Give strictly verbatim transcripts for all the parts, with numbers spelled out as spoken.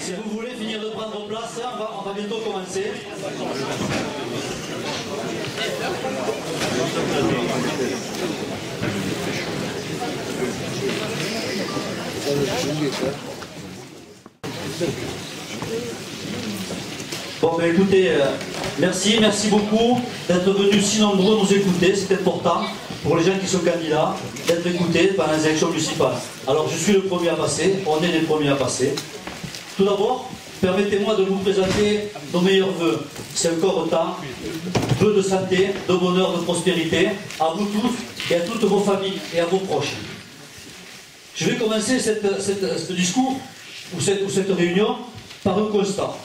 Si vous voulez finir de prendre place, on va, on va bientôt commencer. Bon, ben écoutez, euh, merci, merci beaucoup d'être venus si nombreux nous écouter, c'est important pour les gens qui sont candidats d'être écoutés pendant les élections municipales. Alors je suis le premier à passer, on est les premiers à passer. Tout d'abord, permettez-moi de vous présenter nos meilleurs vœux. C'est encore temps. Vœux de santé, de bonheur, de prospérité, à vous tous et à toutes vos familles et à vos proches. Je vais commencer cette, cette, ce discours ou cette, ou cette réunion par un constat.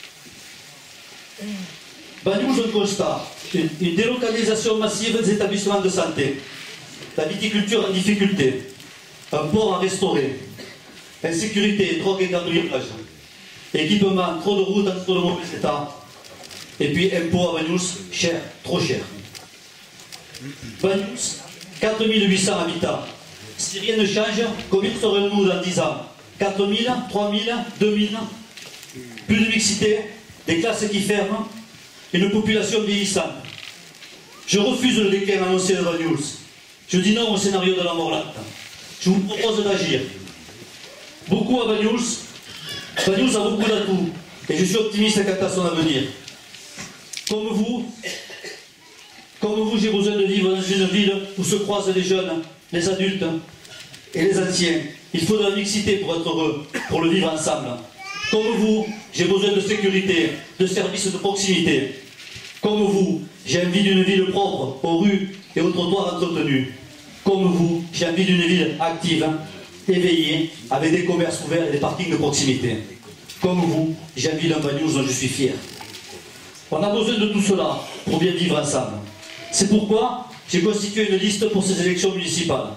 Banyuls, un constat. Une, une délocalisation massive des établissements de santé. La viticulture en difficulté. Un port à restaurer. Insécurité, drogue et cambriolage. Équipement, trop de routes en trop de mauvais état. Et puis impôts à Banyuls, cher, trop cher. Banyuls, quatre mille huit cents habitants. Si rien ne change, combien serons-nous dans dix ans? quatre mille, trois mille, deux mille? Plus de mixité, des classes qui ferment, une population vieillissante. Je refuse le déclin annoncé de Banyuls. Je dis non au scénario de la mort lente. Je vous propose d'agir. Beaucoup à Banyuls. Banyuls a beaucoup d'atouts et je suis optimiste quant à son avenir. Comme vous, comme vous, j'ai besoin de vivre dans une ville où se croisent les jeunes, les adultes et les anciens. Il faut de la mixité pour être heureux, pour le vivre ensemble. Comme vous, j'ai besoin de sécurité, de services de proximité. Comme vous, j'ai envie d'une ville propre, aux rues et aux trottoirs entretenus. Comme vous, j'ai envie d'une ville active, éveillée, avec des commerces ouverts et des parkings de proximité. Comme vous, j'ai envie d'un Banyuls dont je suis fier. On a besoin de tout cela pour bien vivre ensemble. C'est pourquoi j'ai constitué une liste pour ces élections municipales.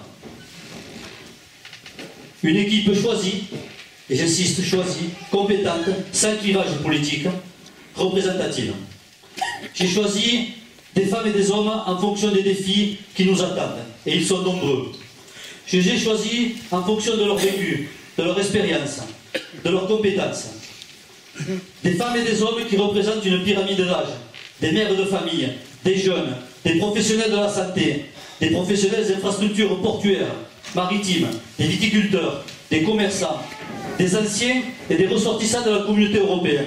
Une équipe choisie, et j'insiste, choisie, compétente, sans clivage politique, représentative. J'ai choisi des femmes et des hommes en fonction des défis qui nous attendent, et ils sont nombreux. Je les ai choisis en fonction de leur vécu, de leur expérience, de leurs compétences. Des femmes et des hommes qui représentent une pyramide d'âge, des mères de famille, des jeunes, des professionnels de la santé, des professionnels des infrastructures portuaires, maritimes, des viticulteurs, des commerçants, des anciens et des ressortissants de la communauté européenne.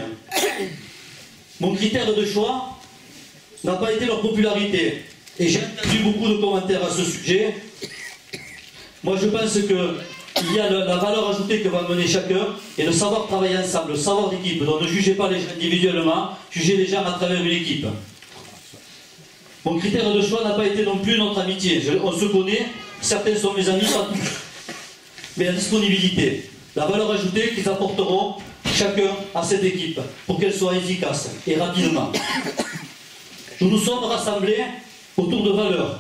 Mon critère de choix n'a pas été leur popularité, et j'ai entendu beaucoup de commentaires à ce sujet. Moi je pense qu'il y a la valeur ajoutée que va mener chacun et le savoir travailler ensemble, le savoir d'équipe. Donc ne jugez pas les gens individuellement, jugez les gens à travers une équipe. Mon critère de choix n'a pas été non plus notre amitié. Je, on se connaît, certains sont mes amis, pas tous. Mais la disponibilité, la valeur ajoutée qu'ils apporteront chacun à cette équipe pour qu'elle soit efficace et rapidement. Nous nous sommes rassemblés autour de valeurs.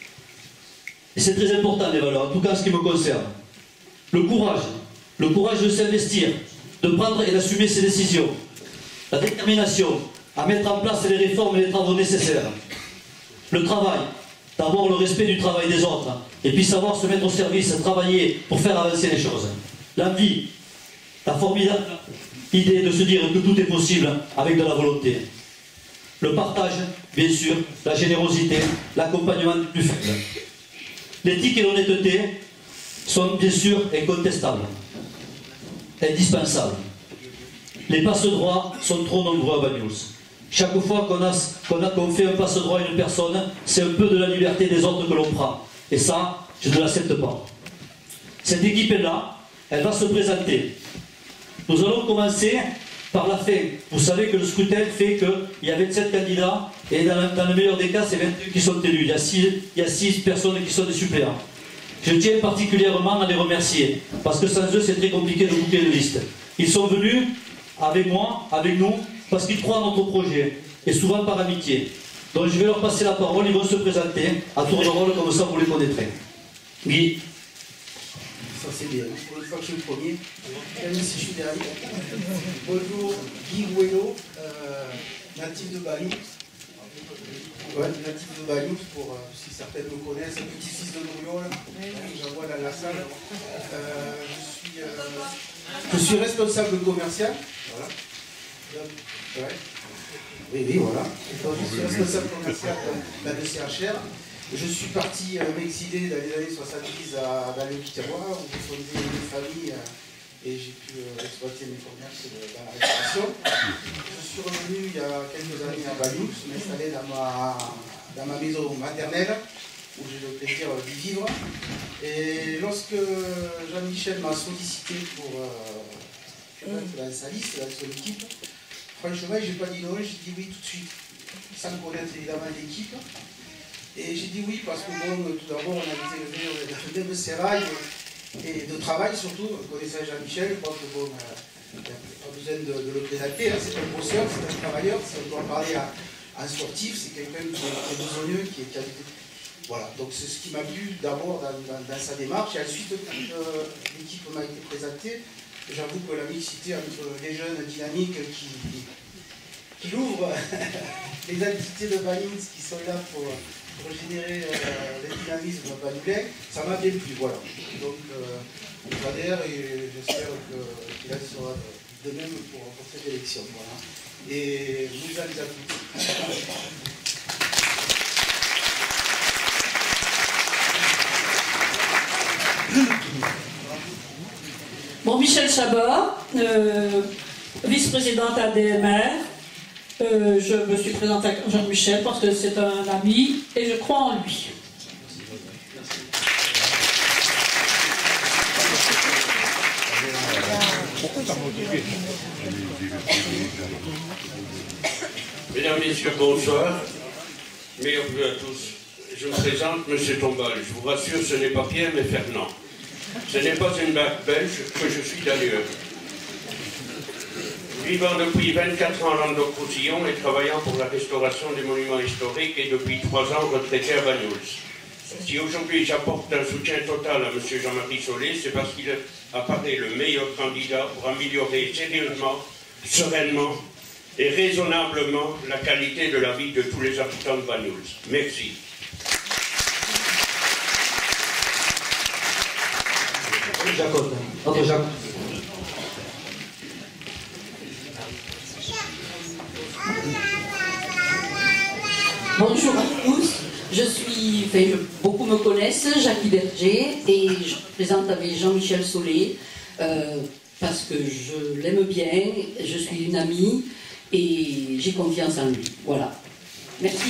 Et c'est très important les valeurs, en tout cas en ce qui me concerne. Le courage, le courage de s'investir, de prendre et d'assumer ses décisions. La détermination à mettre en place les réformes et les travaux nécessaires. Le travail, d'abord le respect du travail des autres, et puis savoir se mettre au service, travailler pour faire avancer les choses. L'envie, la formidable idée de se dire que tout est possible avec de la volonté. Le partage, bien sûr, la générosité, l'accompagnement du plus faible. L'éthique et l'honnêteté sont bien sûr incontestables, indispensables. Les passe-droits sont trop nombreux à Banyuls. Chaque fois qu'on a, qu'on a, qu'on fait un passe-droit à une personne, c'est un peu de la liberté des autres que l'on prend. Et ça, je ne l'accepte pas. Cette équipe est là, elle va se présenter. Nous allons commencer par la fin. Vous savez que le scrutin fait qu'il y a vingt-sept candidats, et dans le, dans le meilleur des cas, c'est vingt-deux qui sont élus. Il y a six, il y a six personnes qui sont des suppléants. Je tiens particulièrement à les remercier, parce que sans eux, c'est très compliqué de boucler une liste. Ils sont venus avec moi, avec nous, parce qu'ils croient à notre projet, et souvent par amitié. Donc je vais leur passer la parole, ils vont se présenter à tour de rôle, comme ça vous les connaîtrez. Guy. Ça c'est bien, pour une fois que je suis le premier, même si je suis derrière. Bonjour, Guy Bueno, euh, natif de Bali. Ouais, natif de Banyuls, pour euh, si certaines me connaissent, un petit-fils de Nouriol, j'en vois dans la salle. Euh, je, suis, euh, je suis responsable commercial. Voilà. Ouais. Oui, oui, voilà. Donc, je suis responsable commercial de, de C H R. Je suis parti euh, m'exiler dans les années soixante-dix à, dans le Biterrois, où j'ai fondé une famille euh, et j'ai pu euh, exploiter mes commerces de, dans la restauration. Je suis revenu il y a quelques années à Banyuls, m'installer dans ma, dans ma maison maternelle, où j'ai le plaisir d'y vivre. Et lorsque Jean-Michel m'a sollicité pour euh, être dans sa liste, dans son équipe, franchement, je n'ai pas dit non, j'ai dit oui tout de suite, sans connaître évidemment l'équipe. Et j'ai dit oui parce que bon, tout d'abord, on a été élevé dans le même sérail et de travail surtout. Vous connaissez Jean-Michel, je crois que bon, il n'y a pas besoin de, de le présenter, hein, c'est un bosseur, c'est un travailleur. Si on doit parler à un sportif, c'est quelqu'un qui, qui est besogneux, qui est qualité. Voilà, donc c'est ce qui m'a plu d'abord dans, dans, dans sa démarche. Et ensuite, quand euh, l'équipe m'a été présentée, j'avoue que la mixité entre les jeunes dynamiques qui, qui ouvrent les entités de Banyuls qui sont là pour, pour générer euh, le dynamisme banyulais, ça m'a bien plu, voilà. Donc euh, j'adhère et j'espère qu'il en sera de même pour, pour cette élection. Voilà. Et nous allons à tous. Bon, Michel Chabot, euh, vice-présidente A D M R. Euh, je me suis présentée à Jean-Michel parce que c'est un ami et je crois en lui. Mesdames, Messieurs, bonsoir. Meilleurs vœux à tous. Je me présente, M. Tombal. Je vous rassure, ce n'est pas Pierre, mais Fernand. Ce n'est pas une marque belge que je suis d'ailleurs. Vivant depuis vingt-quatre ans à Languedoc-Roussillon et travaillant pour la restauration des monuments historiques et depuis trois ans retraité à Banyuls. Si aujourd'hui j'apporte un soutien total à M. Jean-Marie Solé, c'est parce qu'il apparaît le meilleur candidat pour améliorer sérieusement, sereinement et raisonnablement la qualité de la vie de tous les habitants de Banyuls. Merci. Jacob. Ok, Jacob. Bonjour à tous, je suis, enfin, je, beaucoup me connaissent, Jackie Berger, et je présente avec Jean-Michel Solé, euh, parce que je l'aime bien, je suis une amie, et j'ai confiance en lui. Voilà. Merci.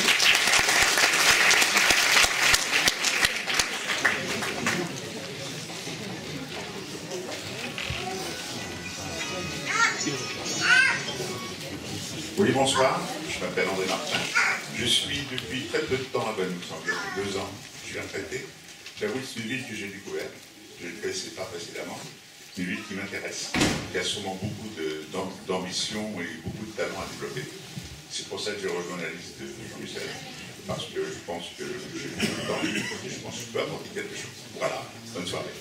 Oui, bonsoir, je m'appelle André Martin. Je suis depuis très peu de temps à Banyuls, environ deux ans, je suis retraité. J'avoue que c'est une ville que j'ai découverte, je ne le connaissais pas précédemment. C'est une ville qui m'intéresse, qui a sûrement beaucoup d'ambition et beaucoup de talent à développer. C'est pour ça que j'ai rejoint la liste de Jean-Michel, parce que je pense que j'ai beaucoup de temps libre et je pense que je peux apporter quelque chose. Voilà, bonne soirée.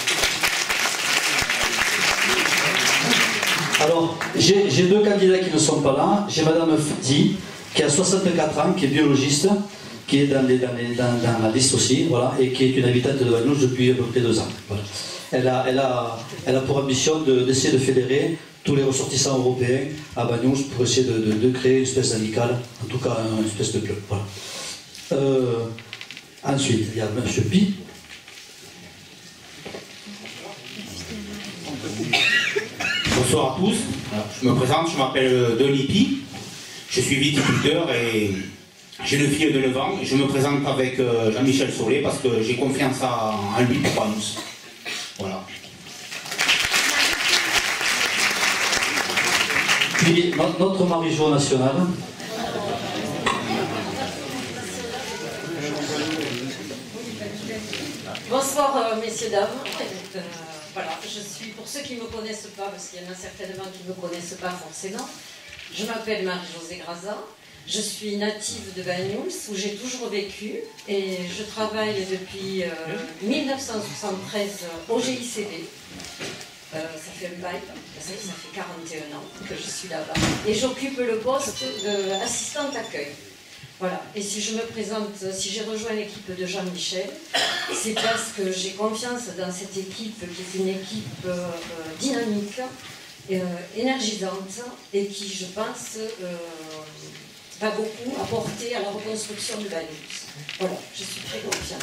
Alors, j'ai deux candidats qui ne sont pas là. J'ai Madame Fadi, qui a soixante-quatre ans, qui est biologiste, qui est dans, les, dans, les, dans, dans la liste aussi, voilà, et qui est une habitante de Banyuls depuis à peu près deux ans. Voilà. Elle, a, elle, a, elle a pour ambition d'essayer de, de fédérer tous les ressortissants européens à Banyuls pour essayer de, de, de créer une espèce d'amicale, en tout cas une espèce de club. Voilà. Euh, ensuite, il y a M. Pi. Bonsoir à tous, alors, je me présente, je m'appelle Denis Pi, je suis viticulteur et j'ai une fille de neuf ans et je me présente avec euh, Jean-Michel Solé parce que j'ai confiance à, en lui pour Banyuls. Voilà. Puis notre Marie-Jo nationale. Bonsoir euh, messieurs, dames. Euh, voilà, je suis, pour ceux qui ne me connaissent pas, parce qu'il y en a certainement qui ne me connaissent pas forcément, je m'appelle Marie-Josée Grazan, je suis native de Banyuls, où j'ai toujours vécu, et je travaille depuis euh, mille neuf cent soixante-treize au G I C B. Euh, ça fait un bail, ça fait quarante et un ans que je suis là-bas. Et j'occupe le poste d'assistante accueil. Voilà. Et si je me présente, si j'ai rejoint l'équipe de Jean-Michel, c'est parce que j'ai confiance dans cette équipe qui est une équipe euh, dynamique, euh, énergisante et qui, je pense, euh, va beaucoup apporter à la reconstruction de Banyuls. Voilà, je suis très confiante.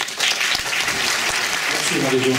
Merci Marie-Jo.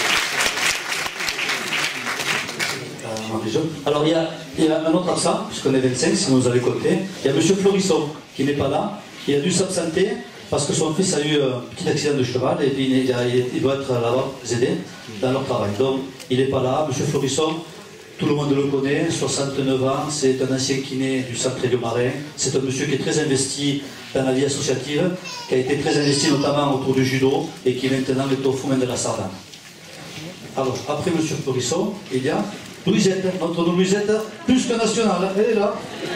Alors il y, a, il y a un autre absent, puisqu'on est vingt-cinq, si vous avez compté. Il y a M. Florisson qui n'est pas là. Il a dû s'absenter parce que son fils a eu un petit accident de cheval et puis il, a, il doit être là-bas, aider dans leur travail. Donc il n'est pas là. M. Florisson, tout le monde le connaît, soixante-neuf ans, c'est un ancien kiné du centre Éliot-Marin. C'est un monsieur qui est très investi dans la vie associative, qui a été très investi notamment autour du judo et qui maintenant est au Foment de la Sardane. Alors, après M. Florisson, il y a Louisette, notre Louisette, plus que nationale, elle est là.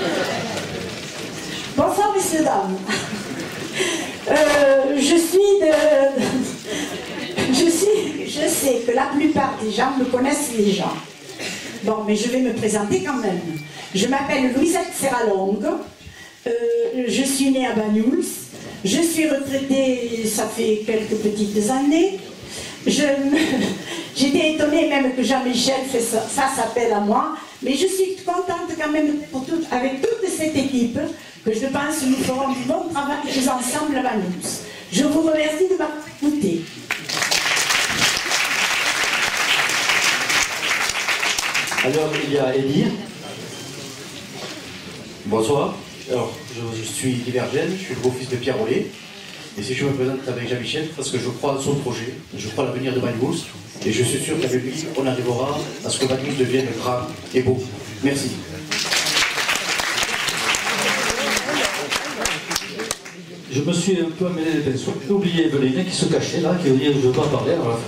Bonsoir, messieurs, dames. Euh, je suis de... Je suis... Je sais que la plupart des gens me connaissent déjà. Bon, mais je vais me présenter quand même. Je m'appelle Louisette Serralongue. Euh, je suis née à Banyuls. Je suis retraitée, ça fait quelques petites années. Je me... J'étais étonnée même que Jean-Michel fasse appel à moi, mais je suis contente quand même pour tout, avec toute cette équipe, que je pense que nous ferons du bon travail ensemble à Banyuls. Je vous remercie de m'écouter. Alors il y a Elie. Bonsoir. Alors, je, je suis Divergène, je suis le beau-fils de Pierre Rollet. Et si je me présente avec Jean-Michel, parce que je crois en son projet, je crois à l'avenir de Banyuls, et je suis sûr qu'avec lui, on arrivera à ce que Banyuls devienne grand et beau. Merci. Je me suis un peu amené les pinceaux. J'ai oublié Evelyne qui se cachait là, qui veut dire je ne veux pas parler. Alors...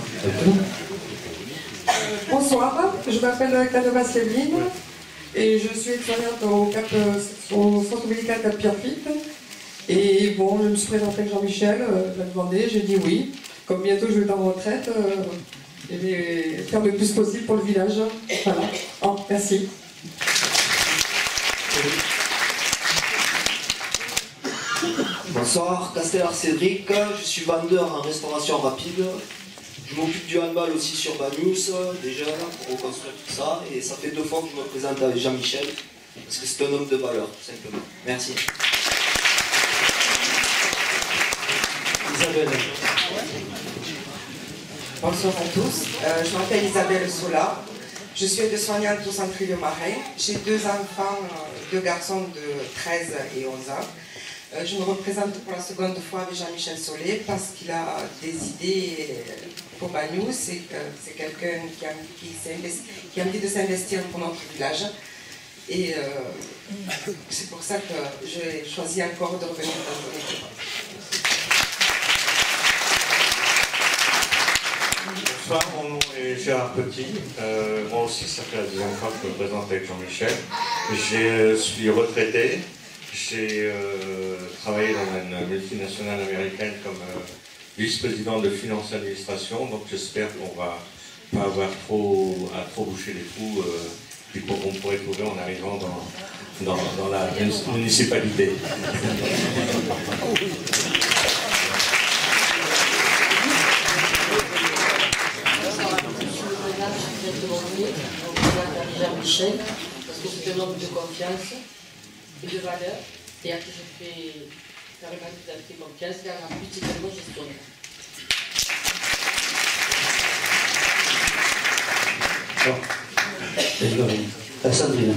Bonsoir, je m'appelle Cladova Sieline et je suis aide-soignante au, Cap, au centre médical Cap Pierrefitte. Et bon, je me suis présentée avec Jean-Michel, euh, m'a demandé, j'ai dit oui. Comme bientôt je vais être en retraite, euh, je vais faire le plus possible pour le village. Voilà. Oh, merci. Bonsoir, Castellar Cédric, je suis vendeur en restauration rapide. Je m'occupe du handball aussi sur Banyuls, déjà, pour reconstruire tout ça. Et ça fait deux fois que je me présente avec Jean-Michel, parce que c'est un homme de valeur, tout simplement. Merci. Isabelle. Bonsoir à tous, euh, je m'appelle Isabelle Sola, je suis aide-soignante au centre Éliot-Marin. J'ai deux enfants, deux garçons de treize et onze ans. Euh, je me représente pour la seconde fois avec Jean-Michel Solé parce qu'il a des idées pour Banyuls. C'est c'est quelqu'un qui a, qui, qui a envie de s'investir pour notre village. Et euh, c'est pour ça que j'ai choisi encore de revenir dans son équipe. Bonsoir, mon nom est Gérard Petit. Euh, moi aussi, ça fait la deuxième fois que je me présente avec Jean-Michel. Je suis retraité. J'ai euh, travaillé dans une multinationale américaine comme euh, vice-président de finance et administration. Donc j'espère qu'on va pas avoir trop à trop boucher les trous euh, qu'on pourrait trouver en arrivant dans, dans, dans la municipalité. Jean-Michel, parce que c'est un homme de confiance et de valeur, et à qui je fais carrément tout à fait confiance, car en plus c'est un bon gestionnaire. Oh. Sandrine.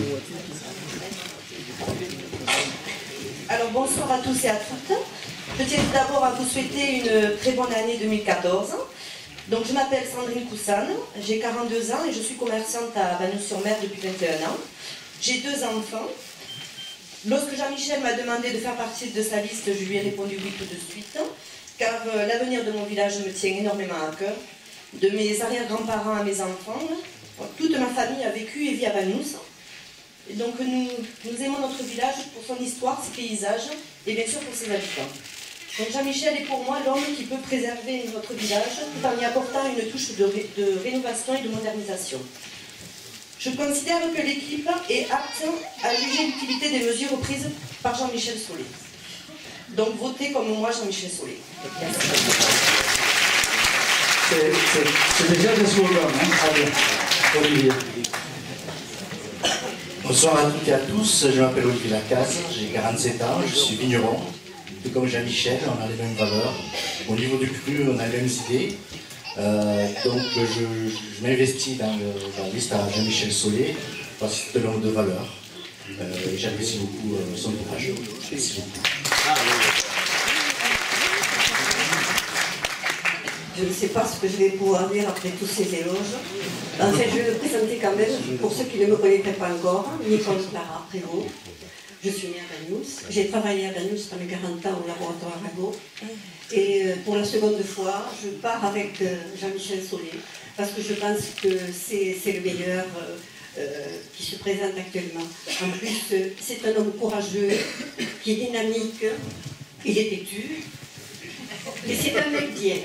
Alors bonsoir à tous et à toutes. Je tiens tout d'abord à vous souhaiter une très bonne année deux mille quatorze. Donc je m'appelle Sandrine Coussane, j'ai quarante-deux ans et je suis commerçante à Banyuls-sur-Mer depuis vingt et un ans. J'ai deux enfants. Lorsque Jean-Michel m'a demandé de faire partie de sa liste, je lui ai répondu oui tout de suite, car euh, l'avenir de mon village me tient énormément à cœur. De mes arrière-grands-parents à mes enfants, toute ma famille a vécu et vit à Banyuls. Et donc nous, nous aimons notre village pour son histoire, ses paysages et bien sûr pour ses habitants. Donc Jean-Michel est pour moi l'homme qui peut préserver notre village tout en y apportant une touche de, ré, de rénovation et de modernisation. Je considère que l'équipe est apte à juger l'utilité des mesures prises par Jean-Michel Solé. Donc votez comme moi Jean-Michel Solé. C'est déjà des slogans, hein? Allez, Olivier. Bonsoir à toutes et à tous, je m'appelle Olivier Lacasse, j'ai quarante-sept ans, je suis vigneron. Tout comme Jean-Michel, on a les mêmes valeurs. Au niveau du cru, on a les mêmes idées. Euh, donc je, je m'investis dans, dans la liste à Jean-Michel Solé parce que c'est l'homme de valeur. Euh, J'apprécie beaucoup euh, son courage. Merci beaucoup. Je ne sais pas ce que je vais pouvoir dire après tous ces éloges. En fait, je vais me présenter quand même, pour ceux qui ne me connaîtraient pas encore, Nicole Clara Prévost. Je suis née à Banyuls. J'ai travaillé à Banyuls pendant quarante ans au laboratoire Rago. Et pour la seconde fois, je pars avec Jean-Michel Solé, parce que je pense que c'est le meilleur euh, qui se présente actuellement. En plus, c'est un homme courageux, qui est dynamique, il est têtu, mais c'est un mec bien.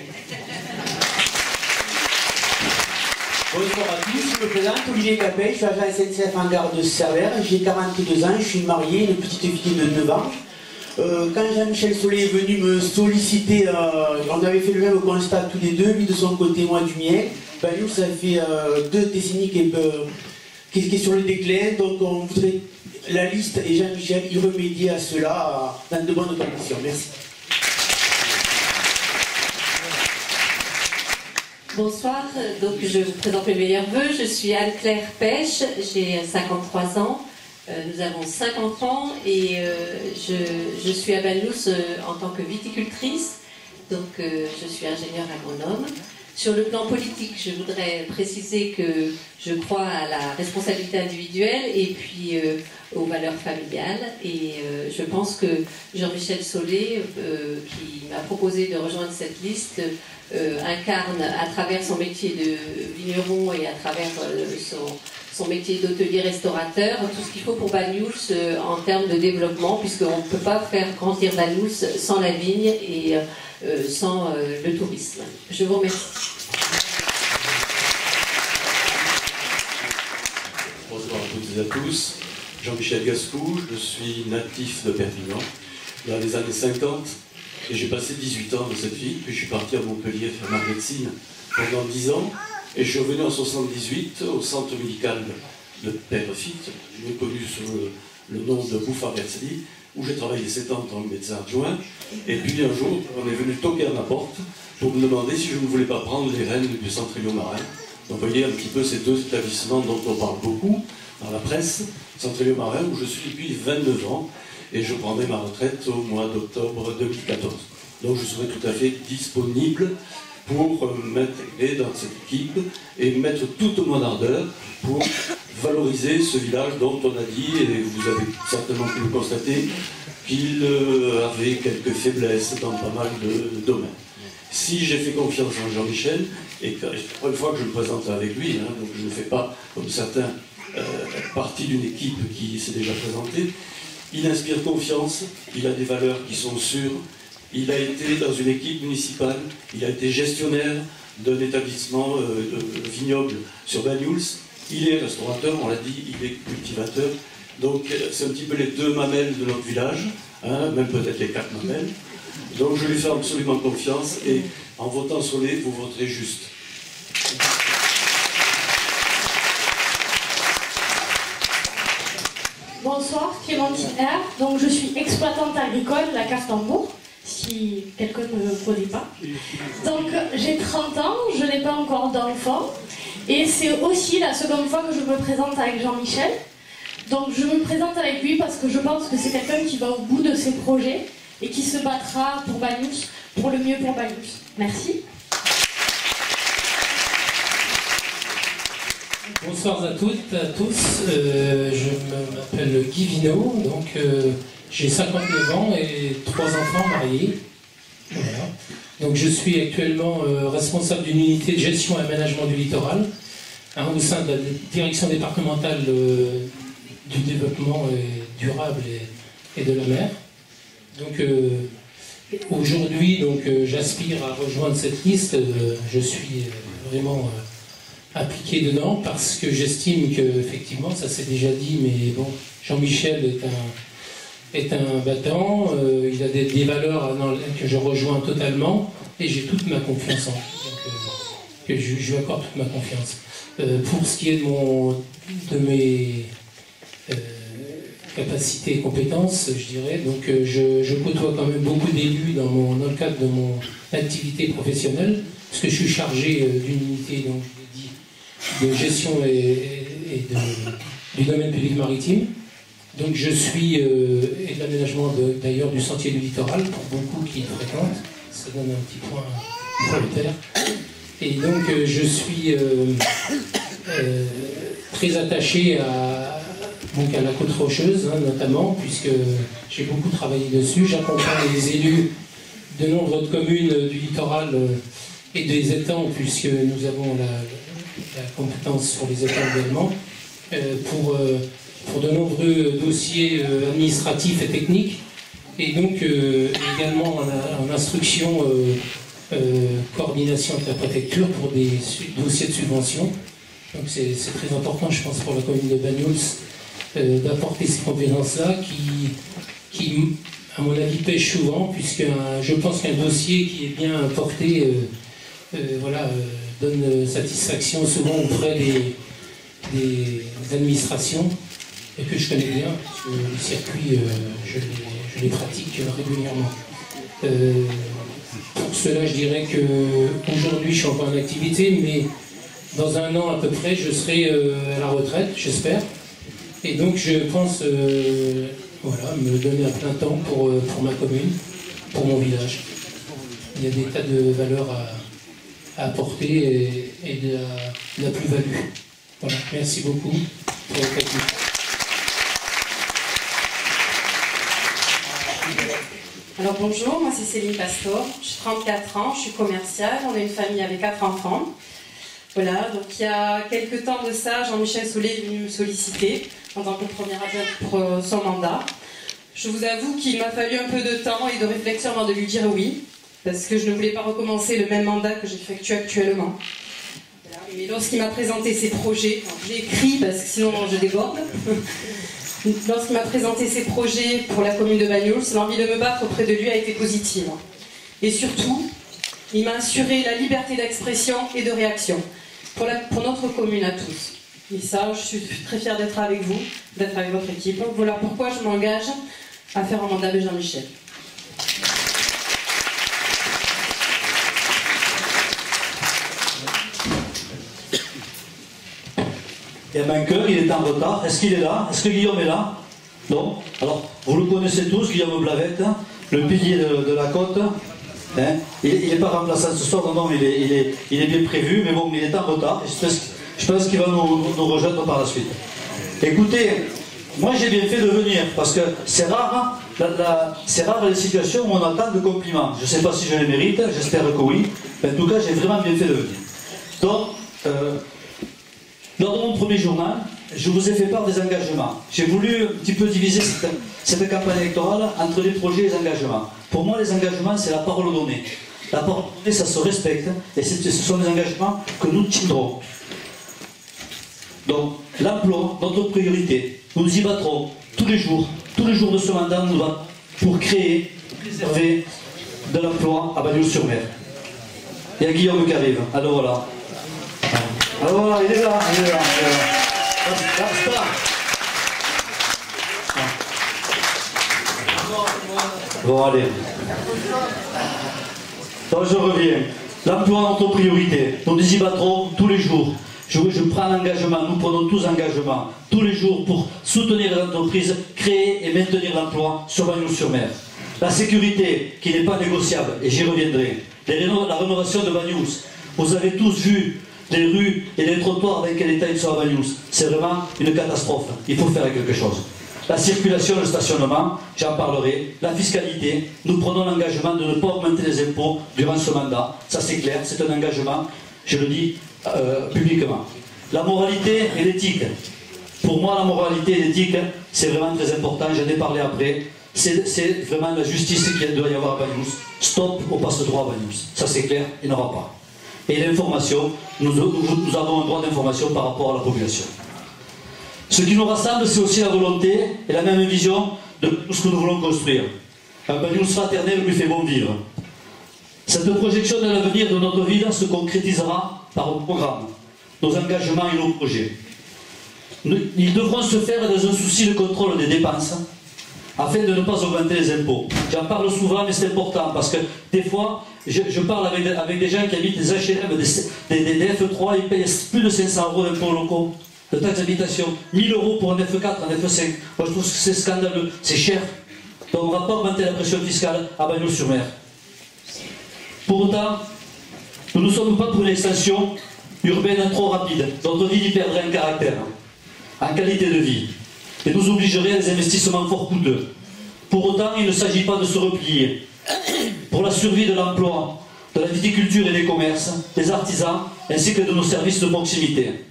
Bonsoir à tous, je me présente Olivier Capet, je suis agent S N C F en gare de Servères, j'ai quarante-deux ans, je suis marié, une petite fille de neuf ans. Euh, quand Jean-Michel Solé est venu me solliciter, euh, on avait fait le même constat tous les deux, lui de son côté, moi du mien. Ben, nous, ça fait euh, deux décennies qui est, qui est sur le déclin, donc on voudrait, la liste et Jean-Michel, y remédier à cela euh, dans de bonnes conditions. Merci. Bonsoir, donc je vous présente mes meilleurs vœux. Je suis Anne-Claire Pêche, j'ai cinquante-trois ans, euh, nous avons cinq enfants et euh, je, je suis à Banyuls euh, en tant que viticultrice, donc euh, je suis ingénieure agronome. Sur le plan politique, je voudrais préciser que je crois à la responsabilité individuelle et puis euh, aux valeurs familiales. Et euh, je pense que Jean-Michel Solé, euh, qui m'a proposé de rejoindre cette liste, euh, incarne à travers son métier de vigneron et à travers euh, son, son métier d'hôtelier restaurateur tout ce qu'il faut pour Banyuls euh, en termes de développement, puisqu'on ne peut pas faire grandir Banyuls sans la vigne et euh, sans euh, le tourisme. Je vous remercie. Bonsoir à toutes et à tous. Jean-Michel Gascou, je suis natif de Perpignan dans les années cinquante et j'ai passé dix-huit ans dans cette ville, puis je suis parti à Montpellier faire ma médecine pendant dix ans et je suis revenu en soixante-dix-huit au centre médical de Père-Fitte, mieux connu sous le, le nom de Bouffard-Versely, où j'ai travaillé sept ans en tant que médecin adjoint. Et puis un jour, on est venu toquer à ma porte pour me demander si je ne voulais pas prendre les rênes du Centre-Lyon Marin. Donc vous voyez un petit peu ces deux établissements dont on parle beaucoup dans la presse, Centre-Lyon Marin, où je suis depuis vingt-neuf ans, et je prendrai ma retraite au mois d'octobre deux mille quatorze. Donc je serai tout à fait disponible pour m'intégrer dans cette équipe et mettre toute mon ardeur pour valoriser ce village dont on a dit, et vous avez certainement pu le constater, qu'il avait quelques faiblesses dans pas mal de domaines. Si j'ai fait confiance en Jean-Michel, et que, pour une fois que je me présente avec lui, hein, donc je ne fais pas, comme certains, euh, partie d'une équipe qui s'est déjà présentée, il inspire confiance, il a des valeurs qui sont sûres, il a été dans une équipe municipale, il a été gestionnaire d'un établissement euh, vignoble sur Banyuls, il est restaurateur, on l'a dit, il est cultivateur, donc c'est un petit peu les deux mamelles de notre village, hein, même peut-être les quatre mamelles. Donc je lui fais absolument confiance et en votant Solé, vous voterez juste. Bonsoir, Clémentine R. Donc je suis exploitante agricole, la Cartambourg, si quelqu'un ne me connaît pas. Donc j'ai trente ans, je n'ai pas encore d'enfant. Et c'est aussi la seconde fois que je me présente avec Jean-Michel. Donc je me présente avec lui parce que je pense que c'est quelqu'un qui va au bout de ses projets et qui se battra pour Banyuls, pour le mieux pour Banyuls. Merci. Bonsoir à toutes, à tous. Euh, je m'appelle Guy Vinot, donc euh, j'ai cinquante-neuf ans et trois enfants mariés. Voilà. Donc je suis actuellement euh, responsable d'une unité de gestion et aménagement du littoral hein, au sein de la direction départementale euh, du développement euh, durable et, et de la mer. Donc euh, aujourd'hui, donc euh, j'aspire à rejoindre cette liste. Euh, je suis euh, vraiment euh, appliqué dedans parce que j'estime que effectivement, ça s'est déjà dit, mais bon, Jean-Michel est un est un battant, euh, il a des, des valeurs dans, que je rejoins totalement, et j'ai toute ma confiance en lui. Donc, euh, que je, je lui accorde toute ma confiance. Euh, pour ce qui est de, mon, de mes euh, capacités et compétences, je dirais, donc euh, je, je côtoie quand même beaucoup d'élus dans, mon, dans le cadre de mon activité professionnelle, parce que je suis chargé euh, d'une unité, donc je l'ai dit, de gestion et, et de, du domaine public maritime. Donc je suis, euh, et de l'aménagement d'ailleurs du sentier du littoral, pour beaucoup qui le fréquentent, ça donne un petit point prioritaire. Et donc euh, je suis euh, euh, très attaché à, donc à la côte rocheuse, hein, notamment, puisque j'ai beaucoup travaillé dessus. J'accompagne les élus de nombreuses communes du littoral euh, et des étangs, puisque nous avons la, la compétence sur les étangs également, euh, pour, euh, pour de nombreux dossiers euh, administratifs et techniques, et donc euh, également en, en instruction euh, Euh, coordination avec la préfecture pour des dossiers de subvention. Donc c'est très important, je pense, pour la commune de Banyuls euh, d'apporter ces compétences-là qui, qui, à mon avis, pêchent souvent, puisque un, je pense qu'un dossier qui est bien porté euh, euh, voilà, euh, donne satisfaction souvent auprès des, des administrations, et que je connais bien, parce que les circuits, euh, je, les, je les pratique régulièrement. Euh, Pour cela, je dirais qu'aujourd'hui, je suis encore en activité, mais dans un an à peu près, je serai euh, à la retraite, j'espère. Et donc, je pense euh, voilà, me donner à plein temps pour, euh, pour ma commune, pour mon village. Il y a des tas de valeurs à, à apporter et, et de la, de la plus-value. Voilà, merci beaucoup pour votre activité. Alors bonjour, moi c'est Céline Pastor, j'ai trente-quatre ans, je suis commerciale, on est une famille avec quatre enfants. Voilà, donc il y a quelques temps de ça, Jean-Michel Solé est venu me solliciter en tant que première adjointe pour euh, son mandat. Je vous avoue qu'il m'a fallu un peu de temps et de réflexion avant de lui dire oui, parce que je ne voulais pas recommencer le même mandat que j'effectue actuellement. Voilà. Mais lorsqu'il m'a présenté ses projets, j'ai écrit parce que sinon je déborde. Lorsqu'il m'a présenté ses projets pour la commune de Banyuls, l'envie de me battre auprès de lui a été positive. Et surtout, il m'a assuré la liberté d'expression et de réaction pour, la, pour notre commune à tous. Et ça, je suis très fière d'être avec vous, d'être avec votre équipe. Voilà pourquoi je m'engage à faire un mandat de Jean-Michel. Il y a Manqueur, il est en retard. Est-ce qu'il est là? Est-ce que Guillaume est là? Non. Alors, vous le connaissez tous, Guillaume Blavette, hein, le pilier de, de la côte. Hein. Il n'est pas remplaçant ce soir, non, non, il est, il, est, il est bien prévu, mais bon, il est en retard. Je pense, je pense qu'il va nous, nous rejoindre par la suite. Écoutez, moi j'ai bien fait de venir, parce que c'est rare, la, la, c'est rare les situations où on entend de compliments. Je ne sais pas si je les mérite, j'espère que oui. Mais en tout cas, j'ai vraiment bien fait de venir. Donc, euh, lors de mon premier journal, je vous ai fait part des engagements. J'ai voulu un petit peu diviser cette, cette campagne électorale entre les projets et les engagements. Pour moi, les engagements, c'est la parole donnée. La parole donnée, ça se respecte, et ce sont des engagements que nous tiendrons. Donc, l'emploi, notre priorité. Nous nous y battrons tous les jours. Tous les jours de ce mandat, nous battrons pour créer, préserver de l'emploi à Banyuls-sur-Mer. Il y a Guillaume qui arrive. Alors voilà. Alors voilà, il est là, il est là, il est là. Là, là, bon, allez. Donc je reviens. L'emploi est notre priorité. Nous nous y battrons tous les jours. Je, je prends l'engagement, nous prenons tous engagement, tous les jours pour soutenir les entreprises, créer et maintenir l'emploi sur Banyuls-sur-Mer. La sécurité, qui n'est pas négociable, et j'y reviendrai. Les réno la rénovation de Banyuls. Vous avez tous vu les rues et les trottoirs avec quel état ils sont à Banyuls. C'est vraiment une catastrophe. Il faut faire quelque chose. La circulation, le stationnement, j'en parlerai. La fiscalité, nous prenons l'engagement de ne pas augmenter les impôts durant ce mandat. Ça c'est clair, c'est un engagement, je le dis euh, publiquement. La moralité et l'éthique. Pour moi, la moralité et l'éthique, c'est vraiment très important, j'en ai parlé après. C'est vraiment la justice qu'il doit y avoir à Banyuls. Stop au passe-droit à Banyuls. Ça c'est clair, il n'y aura pas. Et l'information, nous, nous, nous avons un droit d'information par rapport à la population. Ce qui nous rassemble, c'est aussi la volonté et la même vision de tout ce que nous voulons construire. Un Banyuls fraternel lui fait bon vivre. Cette projection de l'avenir de notre ville se concrétisera par un programme, nos engagements et nos projets. Ils devront se faire dans un souci de contrôle des dépenses, afin de ne pas augmenter les impôts. J'en parle souvent, mais c'est important, parce que des fois, je, je parle avec, avec des gens qui habitent des H L M, des, des, des F trois, ils payent plus de cinq cents euros d'impôts locaux, de taxes d'habitation, mille euros pour un F quatre, un F cinq. Moi, je trouve que c'est scandaleux, c'est cher. Donc, on ne va pas augmenter la pression fiscale à Bagnols-sur-Mer. Pour autant, nous ne sommes pas pour une extension urbaine trop rapide. Notre ville y perdrait un caractère, en qualité de vie, et nous obligerait à des investissements fort coûteux. Pour autant, il ne s'agit pas de se replier. Pour la survie de l'emploi, de la viticulture et des commerces, des artisans, ainsi que de nos services de proximité.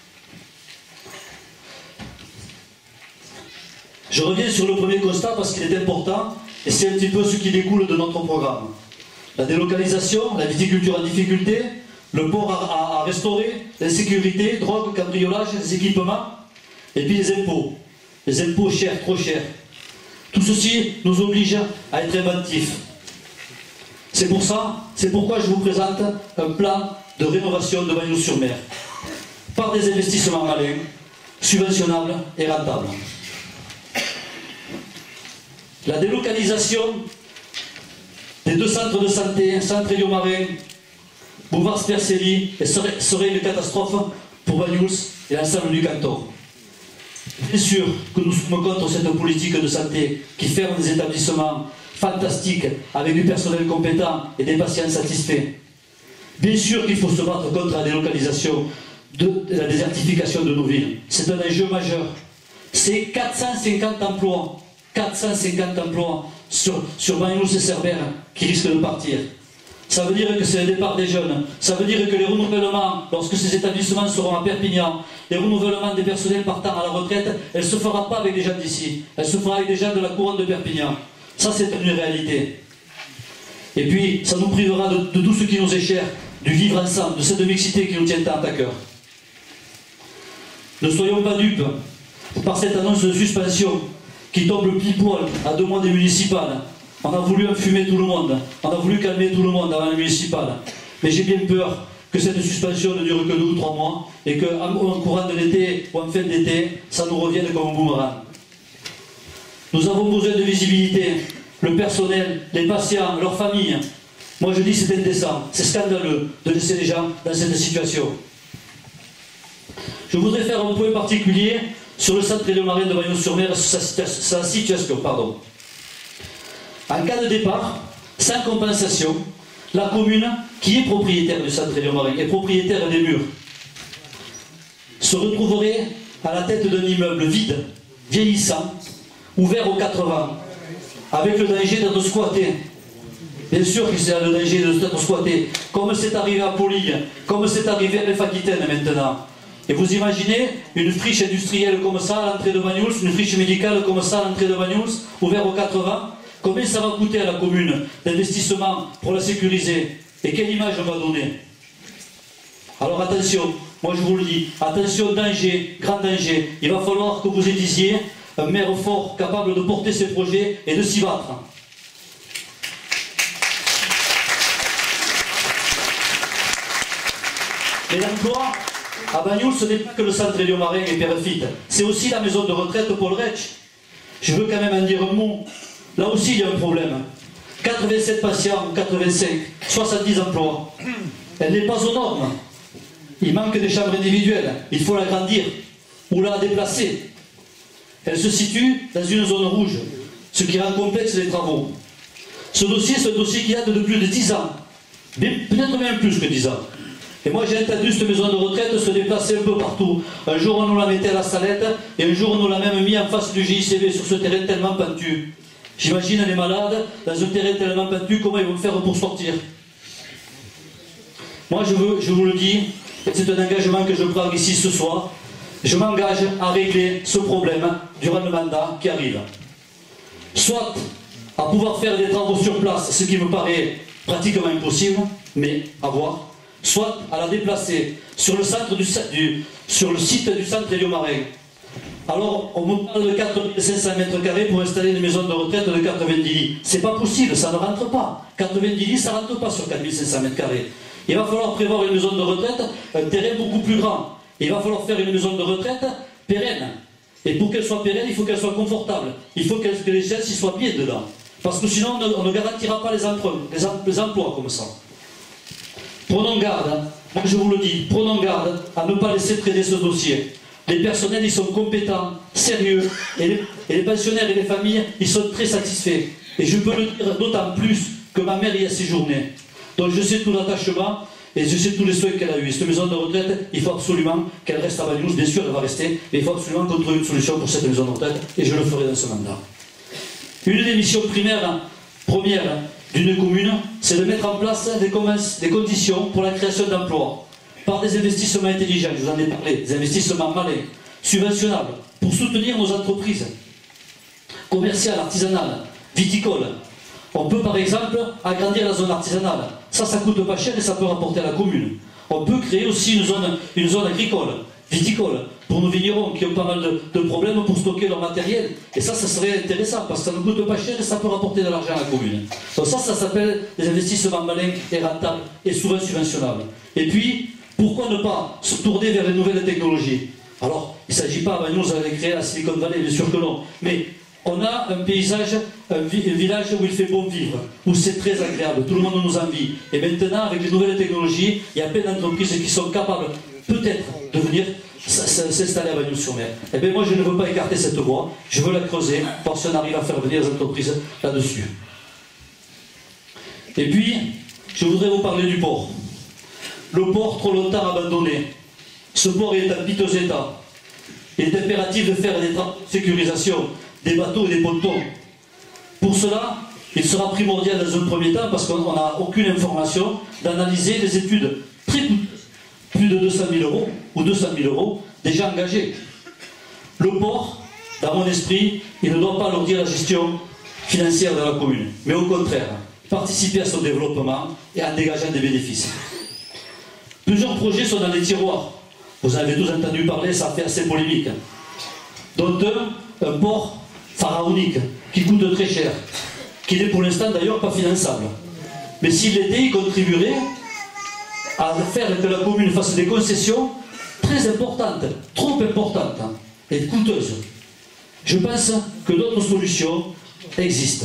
Je reviens sur le premier constat parce qu'il est important, et c'est un petit peu ce qui découle de notre programme. La délocalisation, la viticulture en difficulté, le port à, à, à restaurer, l'insécurité, drogue, cambriolage, les équipements, et puis les impôts. Les impôts chers, trop chers. Tout ceci nous oblige à être inventifs. C'est pour ça, c'est pourquoi je vous présente un plan de rénovation de Bagnols-sur-Mer, par des investissements malins, subventionnables et rentables. La délocalisation des deux centres de santé, Centre Éliomarin, Bouvard Spercelli, serait, serait une catastrophe pour Bagnols et l'ensemble du canton. Bien sûr que nous sommes contre cette politique de santé qui ferme des établissements fantastiques avec du personnel compétent et des patients satisfaits. Bien sûr qu'il faut se battre contre la délocalisation, de, de la désertification de nos villes. C'est un enjeu majeur. C'est quatre cent cinquante emplois, quatre cent cinquante emplois sur, sur Bagnols et Cerbère qui risquent de partir. Ça veut dire que c'est le départ des jeunes. Ça veut dire que les renouvellements, lorsque ces établissements seront à Perpignan, les renouvellements des personnels partant à la retraite, elle ne se fera pas avec des gens d'ici. Elle se fera avec des gens de la couronne de Perpignan. Ça, c'est une réalité. Et puis, ça nous privera de, de tout ce qui nous est cher, du vivre ensemble, de cette mixité qui nous tient tant à cœur. Ne soyons pas dupes par cette annonce de suspension qui tombe pile poil à deux mois des municipales. On a voulu enfumer tout le monde, on a voulu calmer tout le monde avant les municipales. Mais j'ai bien peur que cette suspension ne dure que deux ou trois mois et qu'en courant de l'été ou en fin d'été, ça nous revienne comme un boomerang. Nous avons besoin de visibilité, le personnel, les patients, leurs familles. Moi je dis c'est indécent, c'est scandaleux de laisser les gens dans cette situation. Je voudrais faire un point particulier sur le centre Éliomarin de Bagnols-sur-Mer, sa, sa situation. Pardon. En cas de départ, sans compensation, la commune, qui est propriétaire du centre Éliomarin, est propriétaire des murs, se retrouverait à la tête d'un immeuble vide, vieillissant, ouvert aux quatre vents, avec le danger d'être squatté. Bien sûr que c'est le danger d'être squatté, comme c'est arrivé à Paulig, comme c'est arrivé à Bef-Aquitaine maintenant. Et vous imaginez une friche industrielle comme ça à l'entrée de Bagnols, une friche médicale comme ça à l'entrée de Bagnols, ouvert aux quatre vents. Combien ça va coûter à la commune d'investissement pour la sécuriser? Et quelle image on va donner? Alors attention, moi je vous le dis, attention, danger, grand danger. Il va falloir que vous élisiez un maire fort, capable de porter ses projets et de s'y battre. Et l'emploi, à Bagnols, ce n'est pas que le centre Éliomarin et Pérefite, c'est aussi la maison de retraite Paul Rech. Je veux quand même en dire un mot. Là aussi, il y a un problème. quatre-vingt-sept patients, quatre-vingt-cinq, soixante-dix emplois. Elle n'est pas aux normes. Il manque des chambres individuelles. Il faut l'agrandir ou la déplacer. Elle se situe dans une zone rouge, ce qui rend complexe les travaux. Ce dossier, c'est un dossier qui date de plus de dix ans. Peut-être même plus que dix ans. Et moi, j'ai entendu cette maison de retraite se déplacer un peu partout. Un jour, on nous la mettait à la Salette, et un jour, on nous l'a même mis en face du G I C V sur ce terrain tellement pentu. J'imagine les malades, dans un terrain tellement pentu, comment ils vont faire pour sortir. Moi, je, veux, je vous le dis, et c'est un engagement que je prends ici ce soir, je m'engage à régler ce problème durant le mandat qui arrive. Soit à pouvoir faire des travaux sur place, ce qui me paraît pratiquement impossible, mais à voir, soit à la déplacer sur le, centre du, du, sur le site du centre Éliomarin, Alors, on me parle de quatre mille cinq cents mètres carrés pour installer une maison de retraite de quatre-vingt-dix lits. C'est pas possible, ça ne rentre pas. quatre-vingt-dix lits, ça ne rentre pas sur quatre mille cinq cents mètres carrés. Il va falloir prévoir une maison de retraite, un terrain beaucoup plus grand. Il va falloir faire une maison de retraite pérenne. Et pour qu'elle soit pérenne, il faut qu'elle soit confortable. Il faut que les gens s'y soient bien dedans. Parce que sinon, on ne garantira pas les emprunts, les emplois comme ça. Prenons garde, hein. Moi je vous le dis, prenons garde à ne pas laisser traîner ce dossier. Les personnels, ils sont compétents, sérieux, et les, et les pensionnaires et les familles, ils sont très satisfaits. Et je peux le dire d'autant plus que ma mère y a séjourné. Donc je sais tout l'attachement et je sais tous les soins qu'elle a eu. Cette maison de retraite, il faut absolument qu'elle reste à Banyuls. Bien sûr, elle va rester, mais il faut absolument qu'on trouve une solution pour cette maison de retraite, et je le ferai dans ce mandat. Une des missions primaires, premières d'une commune, c'est de mettre en place des, des conditions pour la création d'emplois, par des investissements intelligents, je vous en ai parlé, des investissements malins, subventionnables, pour soutenir nos entreprises commerciales, artisanales, viticoles. On peut par exemple agrandir la zone artisanale. Ça, ça coûte pas cher et ça peut rapporter à la commune. On peut créer aussi une zone, une zone agricole, viticole, pour nos vignerons qui ont pas mal de, de problèmes pour stocker leur matériel. Et ça, ça serait intéressant parce que ça ne coûte pas cher et ça peut rapporter de l'argent à la commune. Donc ça, ça s'appelle des investissements malins et rentables et souvent subventionnables. Et puis, pourquoi ne pas se tourner vers les nouvelles technologies? Alors, il ne s'agit pas, ben, nous, allons créer la Silicon Valley, bien sûr que non. Mais on a un paysage, un, vi un village où il fait bon vivre, où c'est très agréable, tout le monde nous envie. Et maintenant, avec les nouvelles technologies, il y a plein d'entreprises qui sont capables, peut-être, de venir s'installer à Banyuls-sur-Mer. Eh bien, moi, je ne veux pas écarter cette voie, je veux la creuser, parce qu'on arrive à faire venir les entreprises là-dessus. Et puis, je voudrais vous parler du port. Le port, trop longtemps abandonné. Ce port est en piteux état. Il est impératif de faire des travaux de sécurisation des bateaux et des pontons. Pour cela, il sera primordial dans un premier temps, parce qu'on n'a aucune information, d'analyser les études très coûteuses, plus de deux cent mille euros, ou deux cent mille euros, déjà engagés. Le port, dans mon esprit, il ne doit pas alourdir la gestion financière de la commune, mais au contraire, participer à son développement et en dégageant des bénéfices. Plusieurs projets sont dans les tiroirs. Vous en avez tous entendu parler, ça fait assez polémique. Dont un, un port pharaonique, qui coûte très cher, qui n'est pour l'instant d'ailleurs pas finançable. Mais s'il l'était, il contribuerait à faire que la commune fasse des concessions très importantes, trop importantes et coûteuses. Je pense que d'autres solutions existent.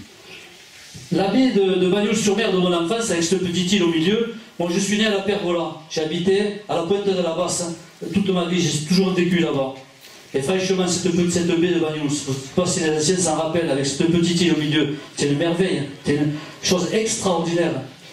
La baie de, de Banyuls-sur-Mer de mon enfance, avec ce petit île au milieu, moi je suis né à la Pergola, j'ai habité à la pointe de la Basse toute ma vie, j'ai toujours vécu là-bas. Et franchement, cette, cette baie de Banyuls, je ne sais pas si les anciens s'en rappellent, avec cette petite île au milieu, c'est une merveille, c'est une chose extraordinaire.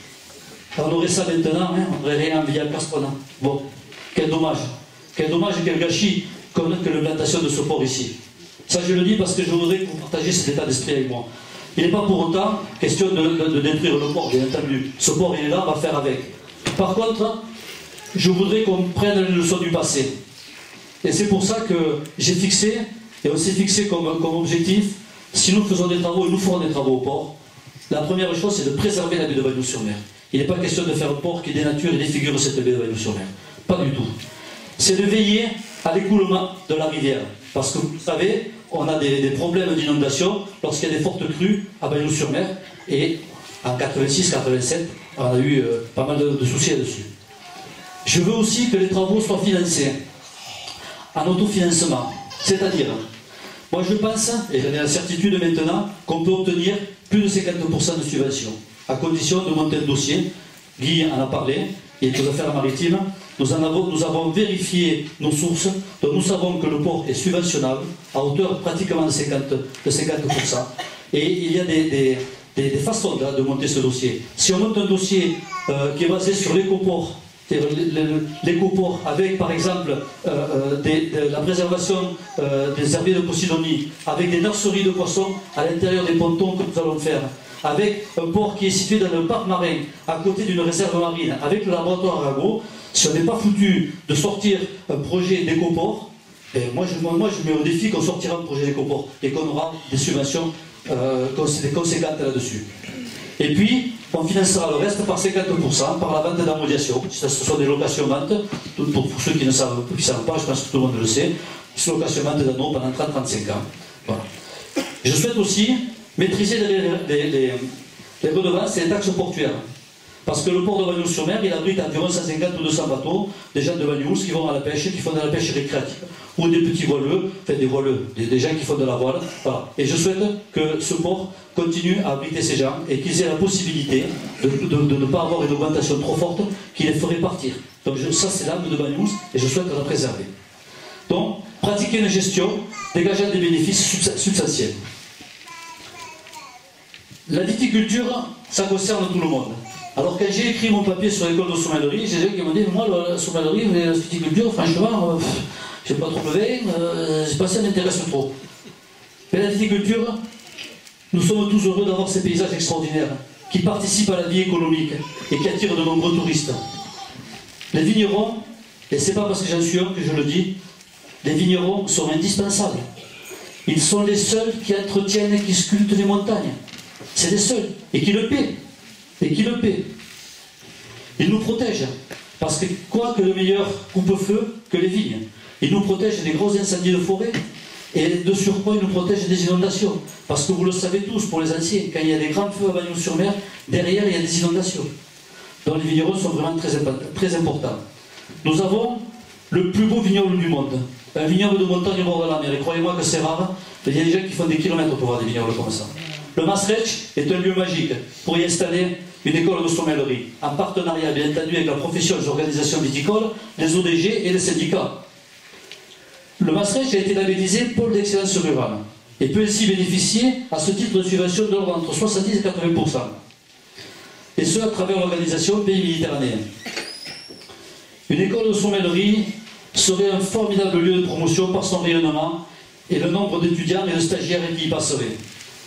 On aurait ça maintenant, hein, on n'aurait rien envie à personne. Bon, quel dommage, quel dommage et quel gâchis comme que l'implantation de ce port ici. Ça je le dis parce que je voudrais que vous partagiez cet état d'esprit avec moi. Il n'est pas pour autant question de, de, de détruire le port, bien entendu. Ce port il est là, on va faire avec. Par contre, je voudrais qu'on prenne les leçons du passé. Et c'est pour ça que j'ai fixé, et on s'est fixé comme, comme objectif, si nous faisons des travaux, et nous ferons des travaux au port, la première chose c'est de préserver la baie de Banyuls-sur-Mer. Il n'est pas question de faire un port qui dénature et défigure cette baie de Banyuls-sur-Mer. Pas du tout. C'est de veiller à l'écoulement de la rivière. Parce que vous le savez, on a des, des problèmes d'inondation lorsqu'il y a des fortes crues à Banyuls-sur-Mer. Et en quatre-vingt-six quatre-vingt-sept, on a eu euh, pas mal de, de soucis là-dessus. Je veux aussi que les travaux soient financés en autofinancement. C'est-à-dire, moi je pense, et j'en ai la certitude maintenant, qu'on peut obtenir plus de cinquante pour cent de subventions, à condition de monter un dossier. Guy en a parlé, il est aux affaires maritimes. Nous, en avons, nous avons vérifié nos sources, donc nous savons que le port est subventionnable à hauteur pratiquement de cinquante pour cent. Et il y a des, des, des, des façons de, de monter ce dossier. Si on monte un dossier euh, qui est basé sur l'écoport, l'écoport avec par exemple euh, euh, des, de la préservation euh, des herbiers de Posidonie, avec des nurseries de poissons à l'intérieur des pontons que nous allons faire, avec un port qui est situé dans le parc marin, à côté d'une réserve marine, avec le laboratoire Arago, si on n'est pas foutu de sortir un projet d'écoport, moi je, moi je mets au défi qu'on sortira un projet d'écoport et qu'on aura des subventions euh, conséquentes là-dessus. Et puis, on financera le reste par cinquante pour cent par la vente d'amodiation. Ce sont des locations-ventes. Pour, pour ceux qui ne savent, qui savent pas, je pense que tout le monde le sait, c'est location-vente d'anneaux pendant trente à trente-cinq ans. Voilà. Je souhaite aussi maîtriser les, les, les, les redevances et les taxes portuaires. Parce que le port de Bagnols-sur-Mer, il abrite environ cent cinquante ou deux cents bateaux, des gens de Bagnols qui vont à la pêche, qui font de la pêche récréative, ou des petits voileux, enfin des voileux, des, des gens qui font de la voile. Voilà. Et je souhaite que ce port continue à abriter ces gens et qu'ils aient la possibilité de, de, de ne pas avoir une augmentation trop forte qui les ferait partir. Donc je, ça, c'est l'âme de Bagnols et je souhaite la préserver. Donc, pratiquer une gestion dégageant des bénéfices substantiels. La viticulture, ça concerne tout le monde. Alors quand j'ai écrit mon papier sur l'école de sommellerie, j'ai des gens qui m'ont dit, moi la sommellerie, la viticulture, franchement, euh, je n'ai pas trop le vin, euh, c'est pas ça, ça m'intéresse trop. Mais la viticulture, nous sommes tous heureux d'avoir ces paysages extraordinaires, qui participent à la vie économique et qui attirent de nombreux touristes. Les vignerons, et c'est pas parce que j'en suis un que je le dis, les vignerons sont indispensables. Ils sont les seuls qui entretiennent et qui sculptent les montagnes. C'est les seuls, et qui le paient. Et qui le paient. Ils nous protègent. Parce que quoi que le meilleur coupe-feu que les vignes. Ils nous protègent des gros incendies de forêt. Et de surcroît, ils nous protègent des inondations. Parce que vous le savez tous, pour les anciens, quand il y a des grands feux à Bagnols-sur-Mer, derrière, il y a des inondations. Donc les vignerons sont vraiment très, très importants. Nous avons le plus beau vignoble du monde. Un vignoble de montagne au bord de la mer. Et croyez-moi que c'est rare. Il y a des gens qui font des kilomètres pour voir des vignobles comme ça. Le Maastricht est un lieu magique pour y installer une école de sommellerie, en partenariat bien entendu avec la profession des organisations viticoles, les O D G et les syndicats. Le Maastricht a été labellisé pôle d'excellence rurale et peut ainsi bénéficier à ce titre de subvention de l'ordre entre soixante-dix et quatre-vingts pour cent. Et ce à travers l'organisation Pays Méditerranéen. Une école de sommellerie serait un formidable lieu de promotion par son rayonnement et le nombre d'étudiants et de stagiaires qui y passeraient.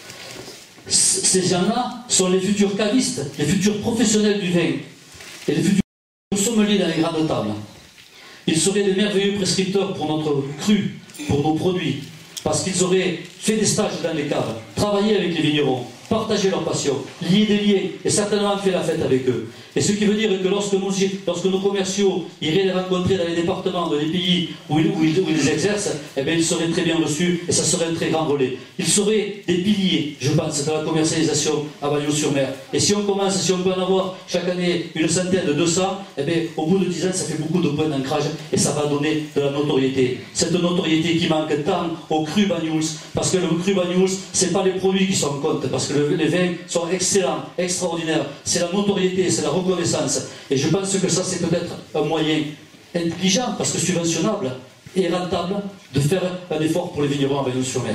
Ces gens-là sont les futurs cavistes, les futurs professionnels du vin et les futurs sommeliers dans les grandes tables. Ils seraient des merveilleux prescripteurs pour notre cru, pour nos produits, parce qu'ils auraient fait des stages dans les caves, travaillé avec les vignerons, partagé leur passion, lié des liens et certainement fait la fête avec eux. Et ce qui veut dire que lorsque, nous, lorsque nos commerciaux iraient les rencontrer dans les départements, dans les pays où ils, où ils, où ils exercent, eh bien, ils seraient très bien reçus et ça serait un très grand relais. Ils seraient des piliers, je pense, de la commercialisation à Bagnols-sur-Mer. Et si on commence, si on peut en avoir chaque année une centaine de deux cents, eh bien, au bout de dix ans, ça fait beaucoup de points d'ancrage et ça va donner de la notoriété. Cette notoriété qui manque tant au cru Bagnols, parce que le cru Bagnols, ce n'est pas les produits qui sont en compte, parce que le, les vins sont excellents, extraordinaires. C'est la notoriété, c'est la reconnaissance. Et je pense que ça, c'est peut-être un moyen intelligent, parce que subventionnable et rentable, de faire un effort pour les vignerons à Bagnols-sur-Mer.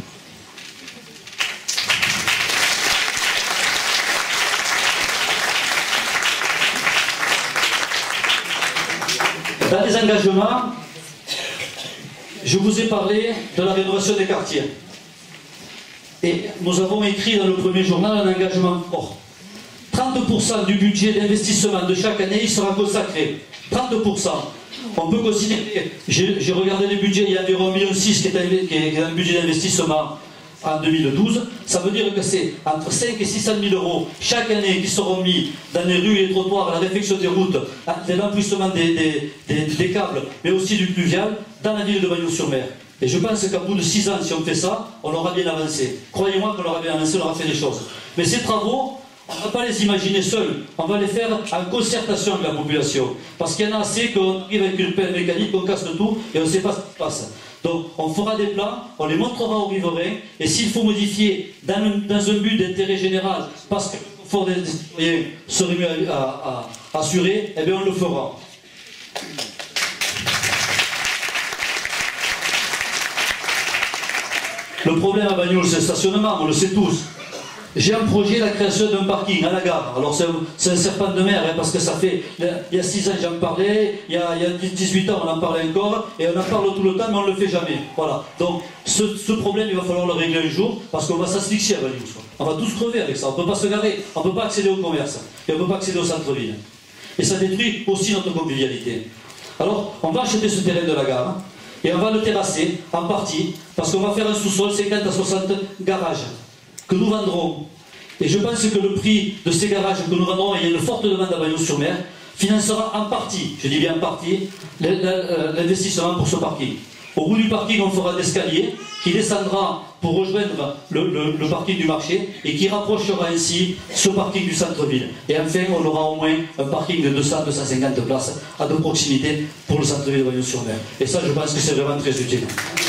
Dans les engagements, je vous ai parlé de la rénovation des quartiers. Et nous avons écrit dans le premier journal un engagement fort. trente pour cent du budget d'investissement de chaque année, il sera consacré. trente pour cent. On peut considérer, j'ai regardé les budgets, il y a environ un virgule six million qui est, qui est un budget d'investissement en deux mille douze. Ça veut dire que c'est entre cinq et six cent mille euros chaque année qui seront mis dans les rues et les trottoirs, la réfection des routes, l'emplissement des, des, des, des câbles, mais aussi du pluvial, dans la ville de Bagnols-sur-Mer. Et je pense qu'à bout de six ans, si on fait ça, on aura bien avancé. Croyez-moi qu'on aura bien avancé, on aura fait des choses. Mais ces travaux, on ne va pas les imaginer seuls. On va les faire en concertation avec la population. Parce qu'il y en a assez qu'on arrive avec une pelle mécanique, on casse le tout et on ne sait pas ce qui se passe. Donc on fera des plans, on les montrera aux riverains, et s'il faut modifier dans un, dans un but d'intérêt général, parce que le confort des citoyens serait mieux à, à, à assurer, eh bien on le fera. Le problème à Bagnols, c'est le stationnement, on le sait tous. J'ai un projet, la création d'un parking à la gare. Alors c'est un, un serpent de mer, hein, parce que ça fait... Il y a six ans j'en parlais, il y, a, il y a dix-huit ans on en parlait encore, et on en parle tout le temps, mais on ne le fait jamais. Voilà. Donc ce, ce problème, il va falloir le régler un jour, parce qu'on va s'asphyxier à Bagnols. On va tous crever avec ça, on ne peut pas se garer, on ne peut pas accéder au commerce, et on ne peut pas accéder au centre-ville. Et ça détruit aussi notre convivialité. Alors, on va acheter ce terrain de la gare, et on va le terrasser, en partie, parce qu'on va faire un sous-sol cinquante à soixante garages, que nous vendrons. Et je pense que le prix de ces garages que nous vendrons, et il y a une forte demande à Bagnols-sur-Mer, financera en partie, je dis bien en partie, l'investissement pour ce parking. Au bout du parking, on fera d'escalier qui descendra pour rejoindre le, le, le parking du marché et qui rapprochera ainsi ce parking du centre-ville. Et enfin, on aura au moins un parking de deux cents à deux cent cinquante places à de proximité pour le centre-ville de Bagnols-sur-Mer. Et ça, je pense que c'est vraiment très utile.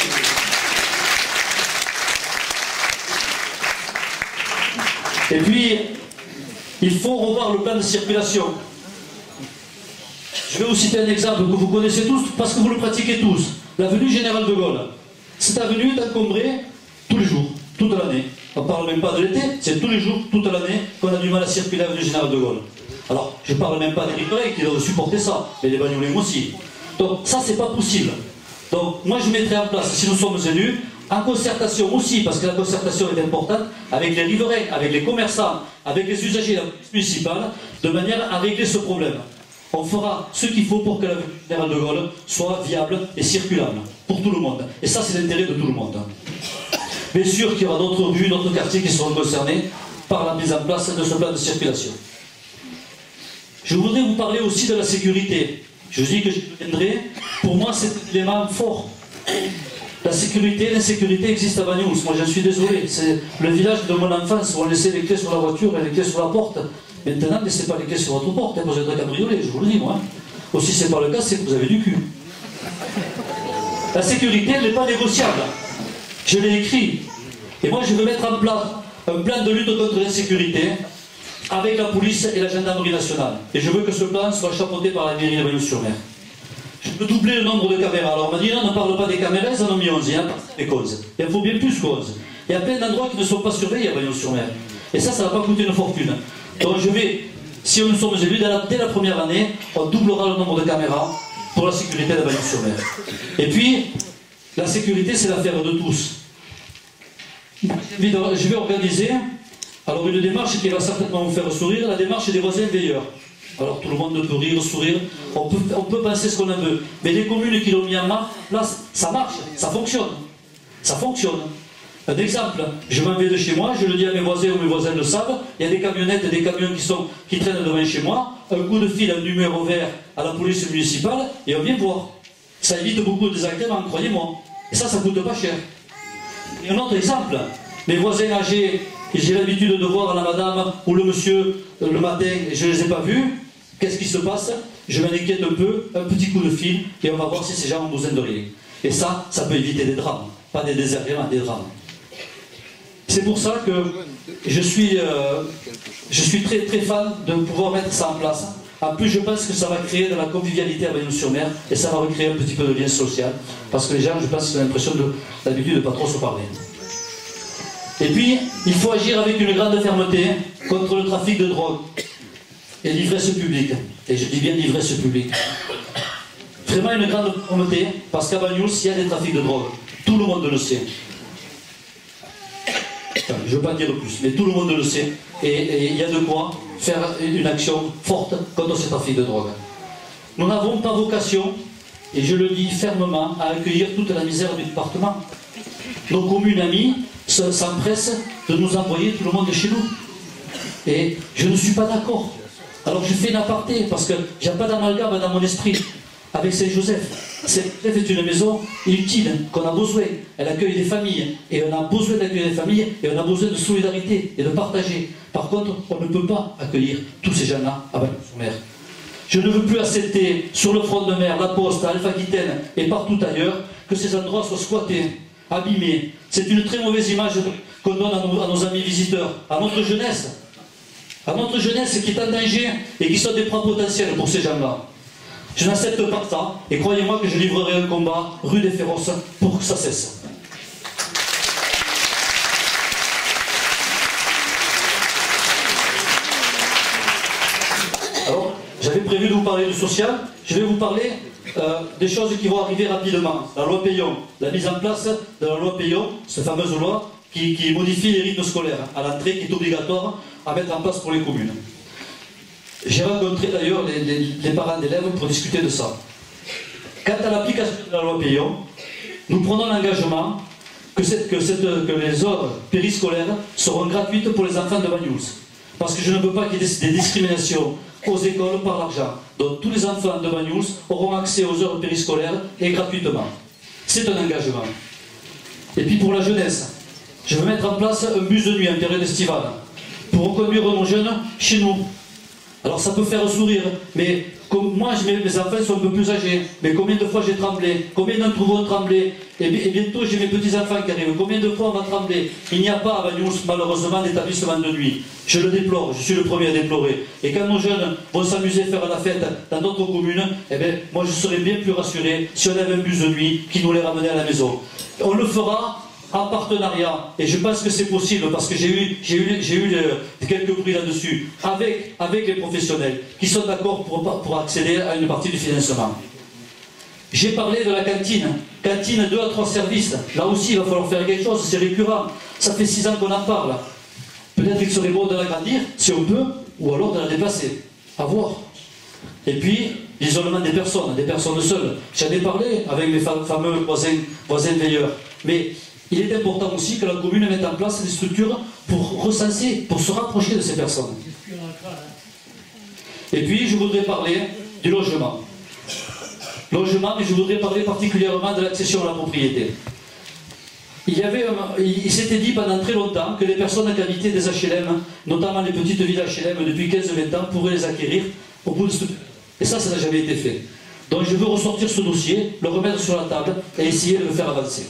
Et puis, il faut revoir le plan de circulation. Je vais vous citer un exemple que vous connaissez tous, parce que vous le pratiquez tous. L'avenue Général de Gaulle. Cette avenue est encombrée tous les jours, toute l'année. On ne parle même pas de l'été, c'est tous les jours, toute l'année, qu'on a du mal à circuler à l'avenue Général de Gaulle. Alors, je ne parle même pas des riverains qui doivent supporter ça, mais les bagnolins aussi. Donc, ça, c'est pas possible. Donc, moi, je mettrai en place, si nous sommes élus, en concertation aussi, parce que la concertation est importante, avec les riverains, avec les commerçants, avec les usagers de la police municipale, de manière à régler ce problème. On fera ce qu'il faut pour que l'avenue Général de Gaulle soit viable et circulable pour tout le monde. Et ça, c'est l'intérêt de tout le monde. Bien sûr qu'il y aura d'autres rues, d'autres quartiers qui seront concernés par la mise en place de ce plan de circulation. Je voudrais vous parler aussi de la sécurité. Je dis que je reviendrai. Pour moi, c'est un élément fort. La sécurité, l'insécurité existe à Bagnols. Moi, je suis désolé. C'est le village de mon enfance où on laissait les clés sur la voiture et les clés sur la porte. Maintenant, ne laissez pas les clés sur votre porte, hein, vous êtes un cabriolet, je vous le dis, moi. Ou si ce n'est pas le cas, c'est que vous avez du cul. La sécurité, elle n'est pas négociable. Je l'ai écrit. Et moi, je veux mettre en place un plan de lutte contre l'insécurité avec la police et la gendarmerie nationale. Et je veux que ce plan soit chapeauté par la mairie de Bagnols-sur-Mer. Je peux doubler le nombre de caméras. Alors, on m'a dit, non, ne parle pas des caméras, ils en ont mis onze, il y en a pas des causes. Il en faut bien plus qu'onze. Il y a plein d'endroits qui ne sont pas surveillés à Bagnols-sur-Mer. Et ça, ça ne va pas coûter une fortune. Donc je vais, si nous sommes élus, dès la première année, on doublera le nombre de caméras pour la sécurité de Bagnols-sur-Mer. Et puis, la sécurité, c'est l'affaire de tous. Je vais organiser alors une démarche qui va certainement vous faire sourire, la démarche des voisins veilleurs. Alors tout le monde peut rire, sourire, on peut, on peut penser ce qu'on en veut. Mais les communes qui l'ont mis en place, ça marche, ça fonctionne. Ça fonctionne. Un exemple, je m'en vais de chez moi, je le dis à mes voisins ou mes voisins le savent, il y a des camionnettes et des camions qui, sont, qui traînent devant chez moi, un coup de fil, un numéro vert à la police municipale, et on vient voir. Ça évite beaucoup de désagréments, croyez-moi. Et ça, ça ne coûte pas cher. Et un autre exemple, mes voisins âgés, j'ai l'habitude de voir la madame ou le monsieur le matin, et je ne les ai pas vus, qu'est-ce qui se passe? Je m'inquiète un peu, un petit coup de fil, et on va voir si ces gens ont besoin de rien. Et ça, ça peut éviter des drames, pas des désagréments, des drames. C'est pour ça que je suis, euh, je suis très, très fan de pouvoir mettre ça en place. En plus, je pense que ça va créer de la convivialité à Bagnols-sur-Mer et ça va recréer un petit peu de lien social. Parce que les gens, je pense, ont l'impression d'habitude de ne pas trop se parler. Et puis, il faut agir avec une grande fermeté contre le trafic de drogue et l'ivresse publique. Et je dis bien l'ivresse publique. Vraiment une grande fermeté, parce qu'à Bagnols, il y a des trafics de drogue. Tout le monde le sait. Enfin, je ne veux pas dire plus, mais tout le monde le sait. Et il y a de quoi faire une action forte contre ce trafic de drogue. Nous n'avons pas vocation, et je le dis fermement, à accueillir toute la misère du département. Nos communes amies s'empressent de nous envoyer tout le monde chez nous. Et je ne suis pas d'accord. Alors je fais une aparté, parce que je n'ai pas d'amalgame dans mon esprit avec Saint-Joseph. Saint-Joseph est une maison utile, qu'on a besoin. Elle accueille des familles, et on a besoin d'accueillir des familles, et on a besoin de solidarité et de partager. Par contre, on ne peut pas accueillir tous ces gens-là à Bagnols-sur-Mer. Je ne veux plus accepter sur le front de mer, la Poste, à Alpha-Aquitaine et partout ailleurs, que ces endroits soient squattés, abîmés. C'est une très mauvaise image qu'on donne à nos, à nos amis visiteurs, à notre jeunesse. À notre jeunesse qui est en danger et qui sont des proies potentielles pour ces gens-là. Je n'accepte pas ça, et croyez-moi que je livrerai un combat rude et féroce pour que ça cesse. Alors, j'avais prévu de vous parler du social, je vais vous parler euh, des choses qui vont arriver rapidement. La loi Payon, la mise en place de la loi Payon, cette fameuse loi qui, qui modifie les rythmes scolaires à l'entrée, qui est obligatoire à mettre en place pour les communes. J'ai rencontré d'ailleurs les, les, les parents d'élèves pour discuter de ça. Quant à l'application de la loi Payon, nous prenons l'engagement que, cette, que, cette, que les heures périscolaires seront gratuites pour les enfants de Banyuls. Parce que je ne veux pas qu'il y ait des, des discriminations aux écoles par l'argent. Donc tous les enfants de Banyuls auront accès aux heures périscolaires et gratuitement. C'est un engagement. Et puis pour la jeunesse, je veux mettre en place un bus de nuit en période estivale pour reconduire nos jeunes chez nous. Alors ça peut faire sourire, mais comme moi mes, mes enfants sont un peu plus âgés, mais combien de fois j'ai tremblé, combien d'entre vous ont tremblé, et, et bientôt j'ai mes petits-enfants qui arrivent, combien de fois on va trembler. Il n'y a pas à Banyuls malheureusement d'établissement de nuit. Je le déplore, je suis le premier à déplorer. Et quand nos jeunes vont s'amuser à faire la fête dans d'autres communes, eh bien, moi je serais bien plus rassuré si on avait un bus de nuit qui nous les ramenait à la maison. On le fera en partenariat, et je pense que c'est possible parce que j'ai eu, j'ai eu, j'ai eu le, quelques bruits là-dessus, avec, avec les professionnels qui sont d'accord pour, pour accéder à une partie du financement. J'ai parlé de la cantine, cantine deux à trois services, là aussi il va falloir faire quelque chose, c'est récurrent, ça fait six ans qu'on en parle. Peut-être qu'il serait bon de l'agrandir, si on peut, ou alors de la déplacer, à voir. Et puis, l'isolement des personnes, des personnes seules. J'en ai parlé avec mes fameux voisins, voisins veilleurs, mais il est important aussi que la commune mette en place des structures pour recenser, pour se rapprocher de ces personnes. Et puis, je voudrais parler du logement. Logement, mais je voudrais parler particulièrement de l'accession à la propriété. Il, y avait un, il s'était dit pendant très longtemps que les personnes qui habitaient des H L M, notamment les petites villes H L M depuis quinze à vingt ans, pourraient les acquérir au bout de ce... Et ça, ça n'a jamais été fait. Donc je veux ressortir ce dossier, le remettre sur la table et essayer de le faire avancer.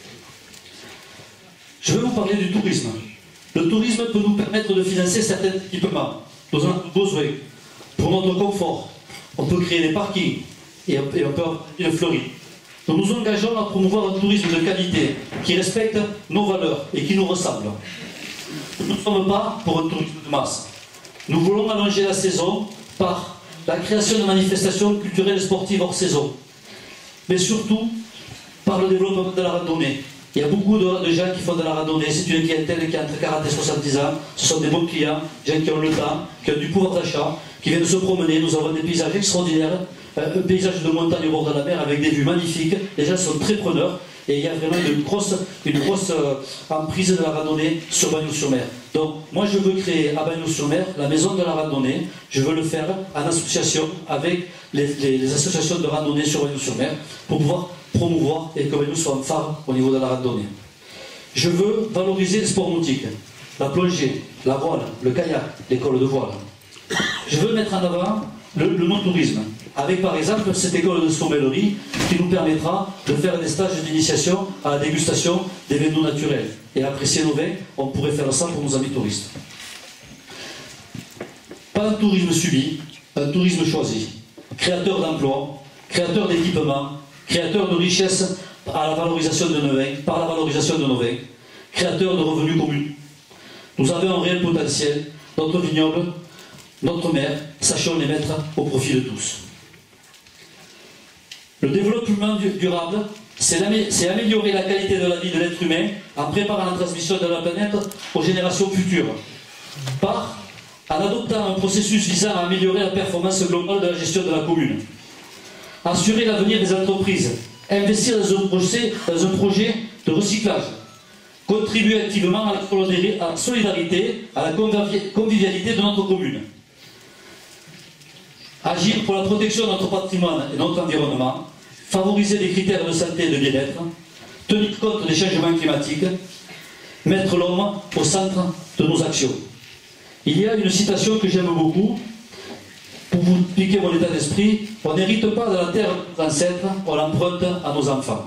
Je vais vous parler du tourisme. Le tourisme peut nous permettre de financer certains équipements dont on a besoin pour notre confort. On peut créer des parkings et on peut avoir une fleurie. Nous nous engageons à promouvoir un tourisme de qualité qui respecte nos valeurs et qui nous ressemble. Nous ne sommes pas pour un tourisme de masse. Nous voulons allonger la saison par la création de manifestations culturelles et sportives hors saison, mais surtout par le développement de la randonnée. Il y a beaucoup de, de gens qui font de la randonnée, c'est une clientèle qui a entre quarante et soixante-dix ans, ce sont des bons clients, des gens qui ont le temps, qui ont du pouvoir d'achat, qui viennent se promener. Nous avons des paysages extraordinaires, euh, un paysage de montagne au bord de la mer avec des vues magnifiques, les gens sont très preneurs et il y a vraiment une grosse, une grosse euh, emprise de la randonnée sur Banyuls-sur-Mer. Donc moi je veux créer à Banyuls-sur-Mer la maison de la randonnée, je veux le faire en association avec les, les, les associations de randonnée sur Banyuls-sur-Mer pour pouvoir promouvoir et que Banyuls soit un phare au niveau de la randonnée. Je veux valoriser les sports nautiques, la plongée, la voile, le kayak, l'école de voile. Je veux mettre en avant le, le non-tourisme, avec par exemple cette école de sommellerie qui nous permettra de faire des stages d'initiation à la dégustation des vins naturels. Et apprécier nos vins, on pourrait faire ça pour nos amis touristes. Pas un tourisme subi, un tourisme choisi, créateur d'emplois, créateur d'équipements, créateur de richesses à la valorisation de nos vins, par la valorisation de nos vins, créateur de revenus communs. Nous avons un réel potentiel, notre vignoble, notre mer, sachons les mettre au profit de tous. Le développement durable, c'est améliorer la qualité de la vie de l'être humain en préparant la transmission de la planète aux générations futures, par en adoptant un processus visant à améliorer la performance globale de la gestion de la commune, assurer l'avenir des entreprises, investir dans un projet, dans un projet de recyclage, contribuer activement à la solidarité, à la convivialité de notre commune, agir pour la protection de notre patrimoine et de notre environnement, favoriser les critères de santé et de bien-être, tenir compte des changements climatiques, mettre l'homme au centre de nos actions. Il y a une citation que j'aime beaucoup, pour vous piquer mon état d'esprit: on n'hérite pas de la terre de nos ancêtres, on l'emprunte à nos enfants.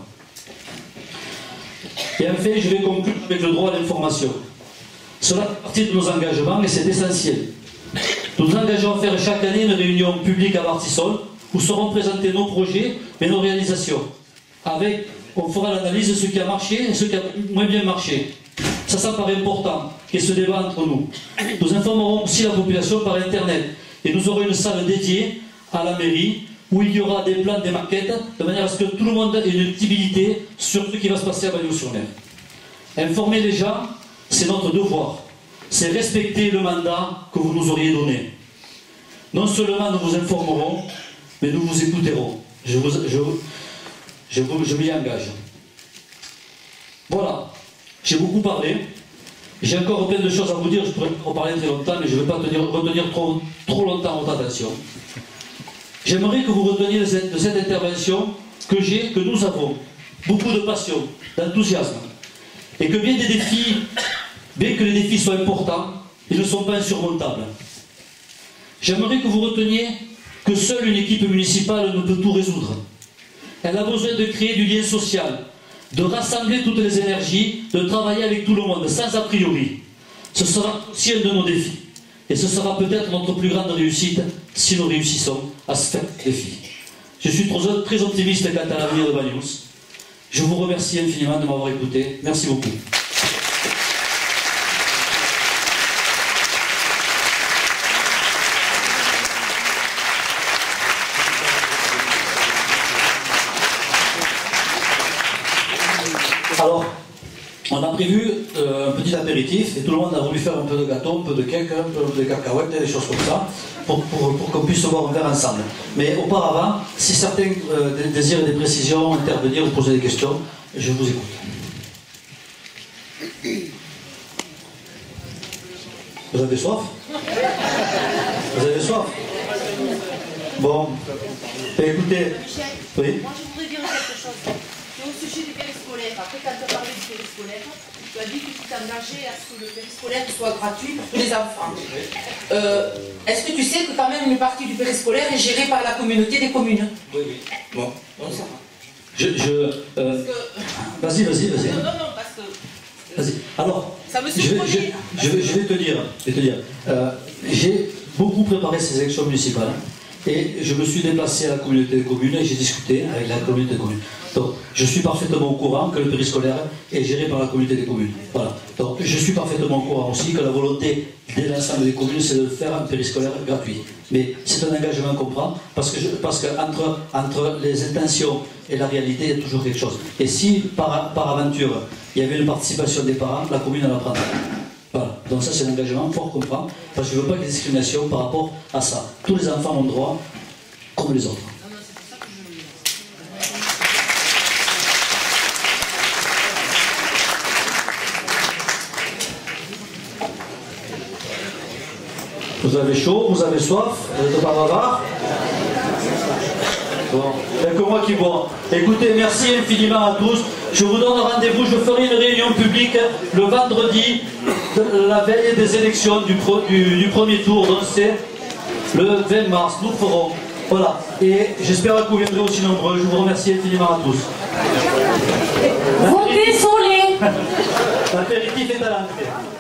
Et enfin, je vais conclure avec le droit à l'information. Cela fait partie de nos engagements et c'est essentiel. Nous nous engageons à faire chaque année une réunion publique à Martissol où seront présentés nos projets et nos réalisations. Avec, on fera l'analyse de ce qui a marché et ce qui a moins bien marché. Ça, ça paraît important, qu'il y ait ce débat entre nous. Nous informerons aussi la population par Internet. Et nous aurons une salle dédiée à la mairie où il y aura des plans, des maquettes, de manière à ce que tout le monde ait une visibilité sur ce qui va se passer à Banyuls-sur-Mer. Informer les gens, c'est notre devoir. C'est respecter le mandat que vous nous auriez donné. Non seulement nous vous informerons, mais nous vous écouterons. Je, vous, je, je, je m'y engage. Voilà, j'ai beaucoup parlé. J'ai encore plein de choses à vous dire, je pourrais en parler très longtemps, mais je ne vais pas tenir, retenir trop, trop longtemps votre attention. J'aimerais que vous reteniez de cette, de cette intervention que j'ai, que nous avons, beaucoup de passion, d'enthousiasme, et que bien des défis, bien que les défis soient importants, ils ne sont pas insurmontables. J'aimerais que vous reteniez que seule une équipe municipale ne peut tout résoudre. Elle a besoin de créer du lien social, de rassembler toutes les énergies, de travailler avec tout le monde, sans a priori. Ce sera aussi un de nos défis. Et ce sera peut-être notre plus grande réussite si nous réussissons à ce défi. Je suis très optimiste quant à l'avenir de Banyuls. Je vous remercie infiniment de m'avoir écouté. Merci beaucoup. Alors, on a prévu euh, un petit apéritif et tout le monde a voulu faire un peu de gâteau, un peu de cake, un peu de cacahuètes, des choses comme ça, pour, pour, pour qu'on puisse se boire un verre ensemble. Mais auparavant, si certains euh, désirent des précisions, intervenir ou poser des questions, je vous écoute. Vous avez soif? Vous avez soif? Bon, écoutez, oui. Moi je voudrais dire quelque chose. Au sujet du périscolaire, après quand tu as parlé du périscolaire, tu as dit que tu t'engageais à ce que le périscolaire soit gratuit pour tous les enfants. Euh, Est-ce que tu sais que quand même une partie du périscolaire est gérée par la communauté des communes? Oui, oui. Bon. Donc ça va. Je... je euh... Vas-y, vas-y, vas-y. Non, non, non, parce que... Vas-y. Alors, ça me je, vais, je, je, vais, je vais te dire, je vais te dire. Euh, j'ai beaucoup préparé ces élections municipales et je me suis déplacé à la communauté des communes et j'ai discuté avec la communauté des communes. Donc, je suis parfaitement au courant que le périscolaire est géré par la communauté des communes. Voilà. Donc, je suis parfaitement au courant aussi que la volonté de l'ensemble des communes, c'est de faire un périscolaire gratuit. Mais c'est un engagement qu'on prend, parce que, je, parce que entre, entre les intentions et la réalité, il y a toujours quelque chose. Et si, par, par aventure, il y avait une participation des parents, la commune en apprendra. Voilà. Donc ça, c'est un engagement fort qu'on prend, parce que je ne veux pas qu'il y ait de discrimination par rapport à ça. Tous les enfants ont droit, comme les autres. Vous avez chaud, vous avez soif, vous n'êtes pas bavard. Bon, il n'y a que moi qui bois. Écoutez, merci infiniment à tous. Je vous donne rendez-vous, je ferai une réunion publique le vendredi, de la veille des élections du, pro, du, du premier tour, donc c'est le vingt mars, nous ferons. Voilà, et j'espère que vous viendrez aussi nombreux. Je vous remercie infiniment à tous. Votez Solé. L'apéritif est à l'entrée.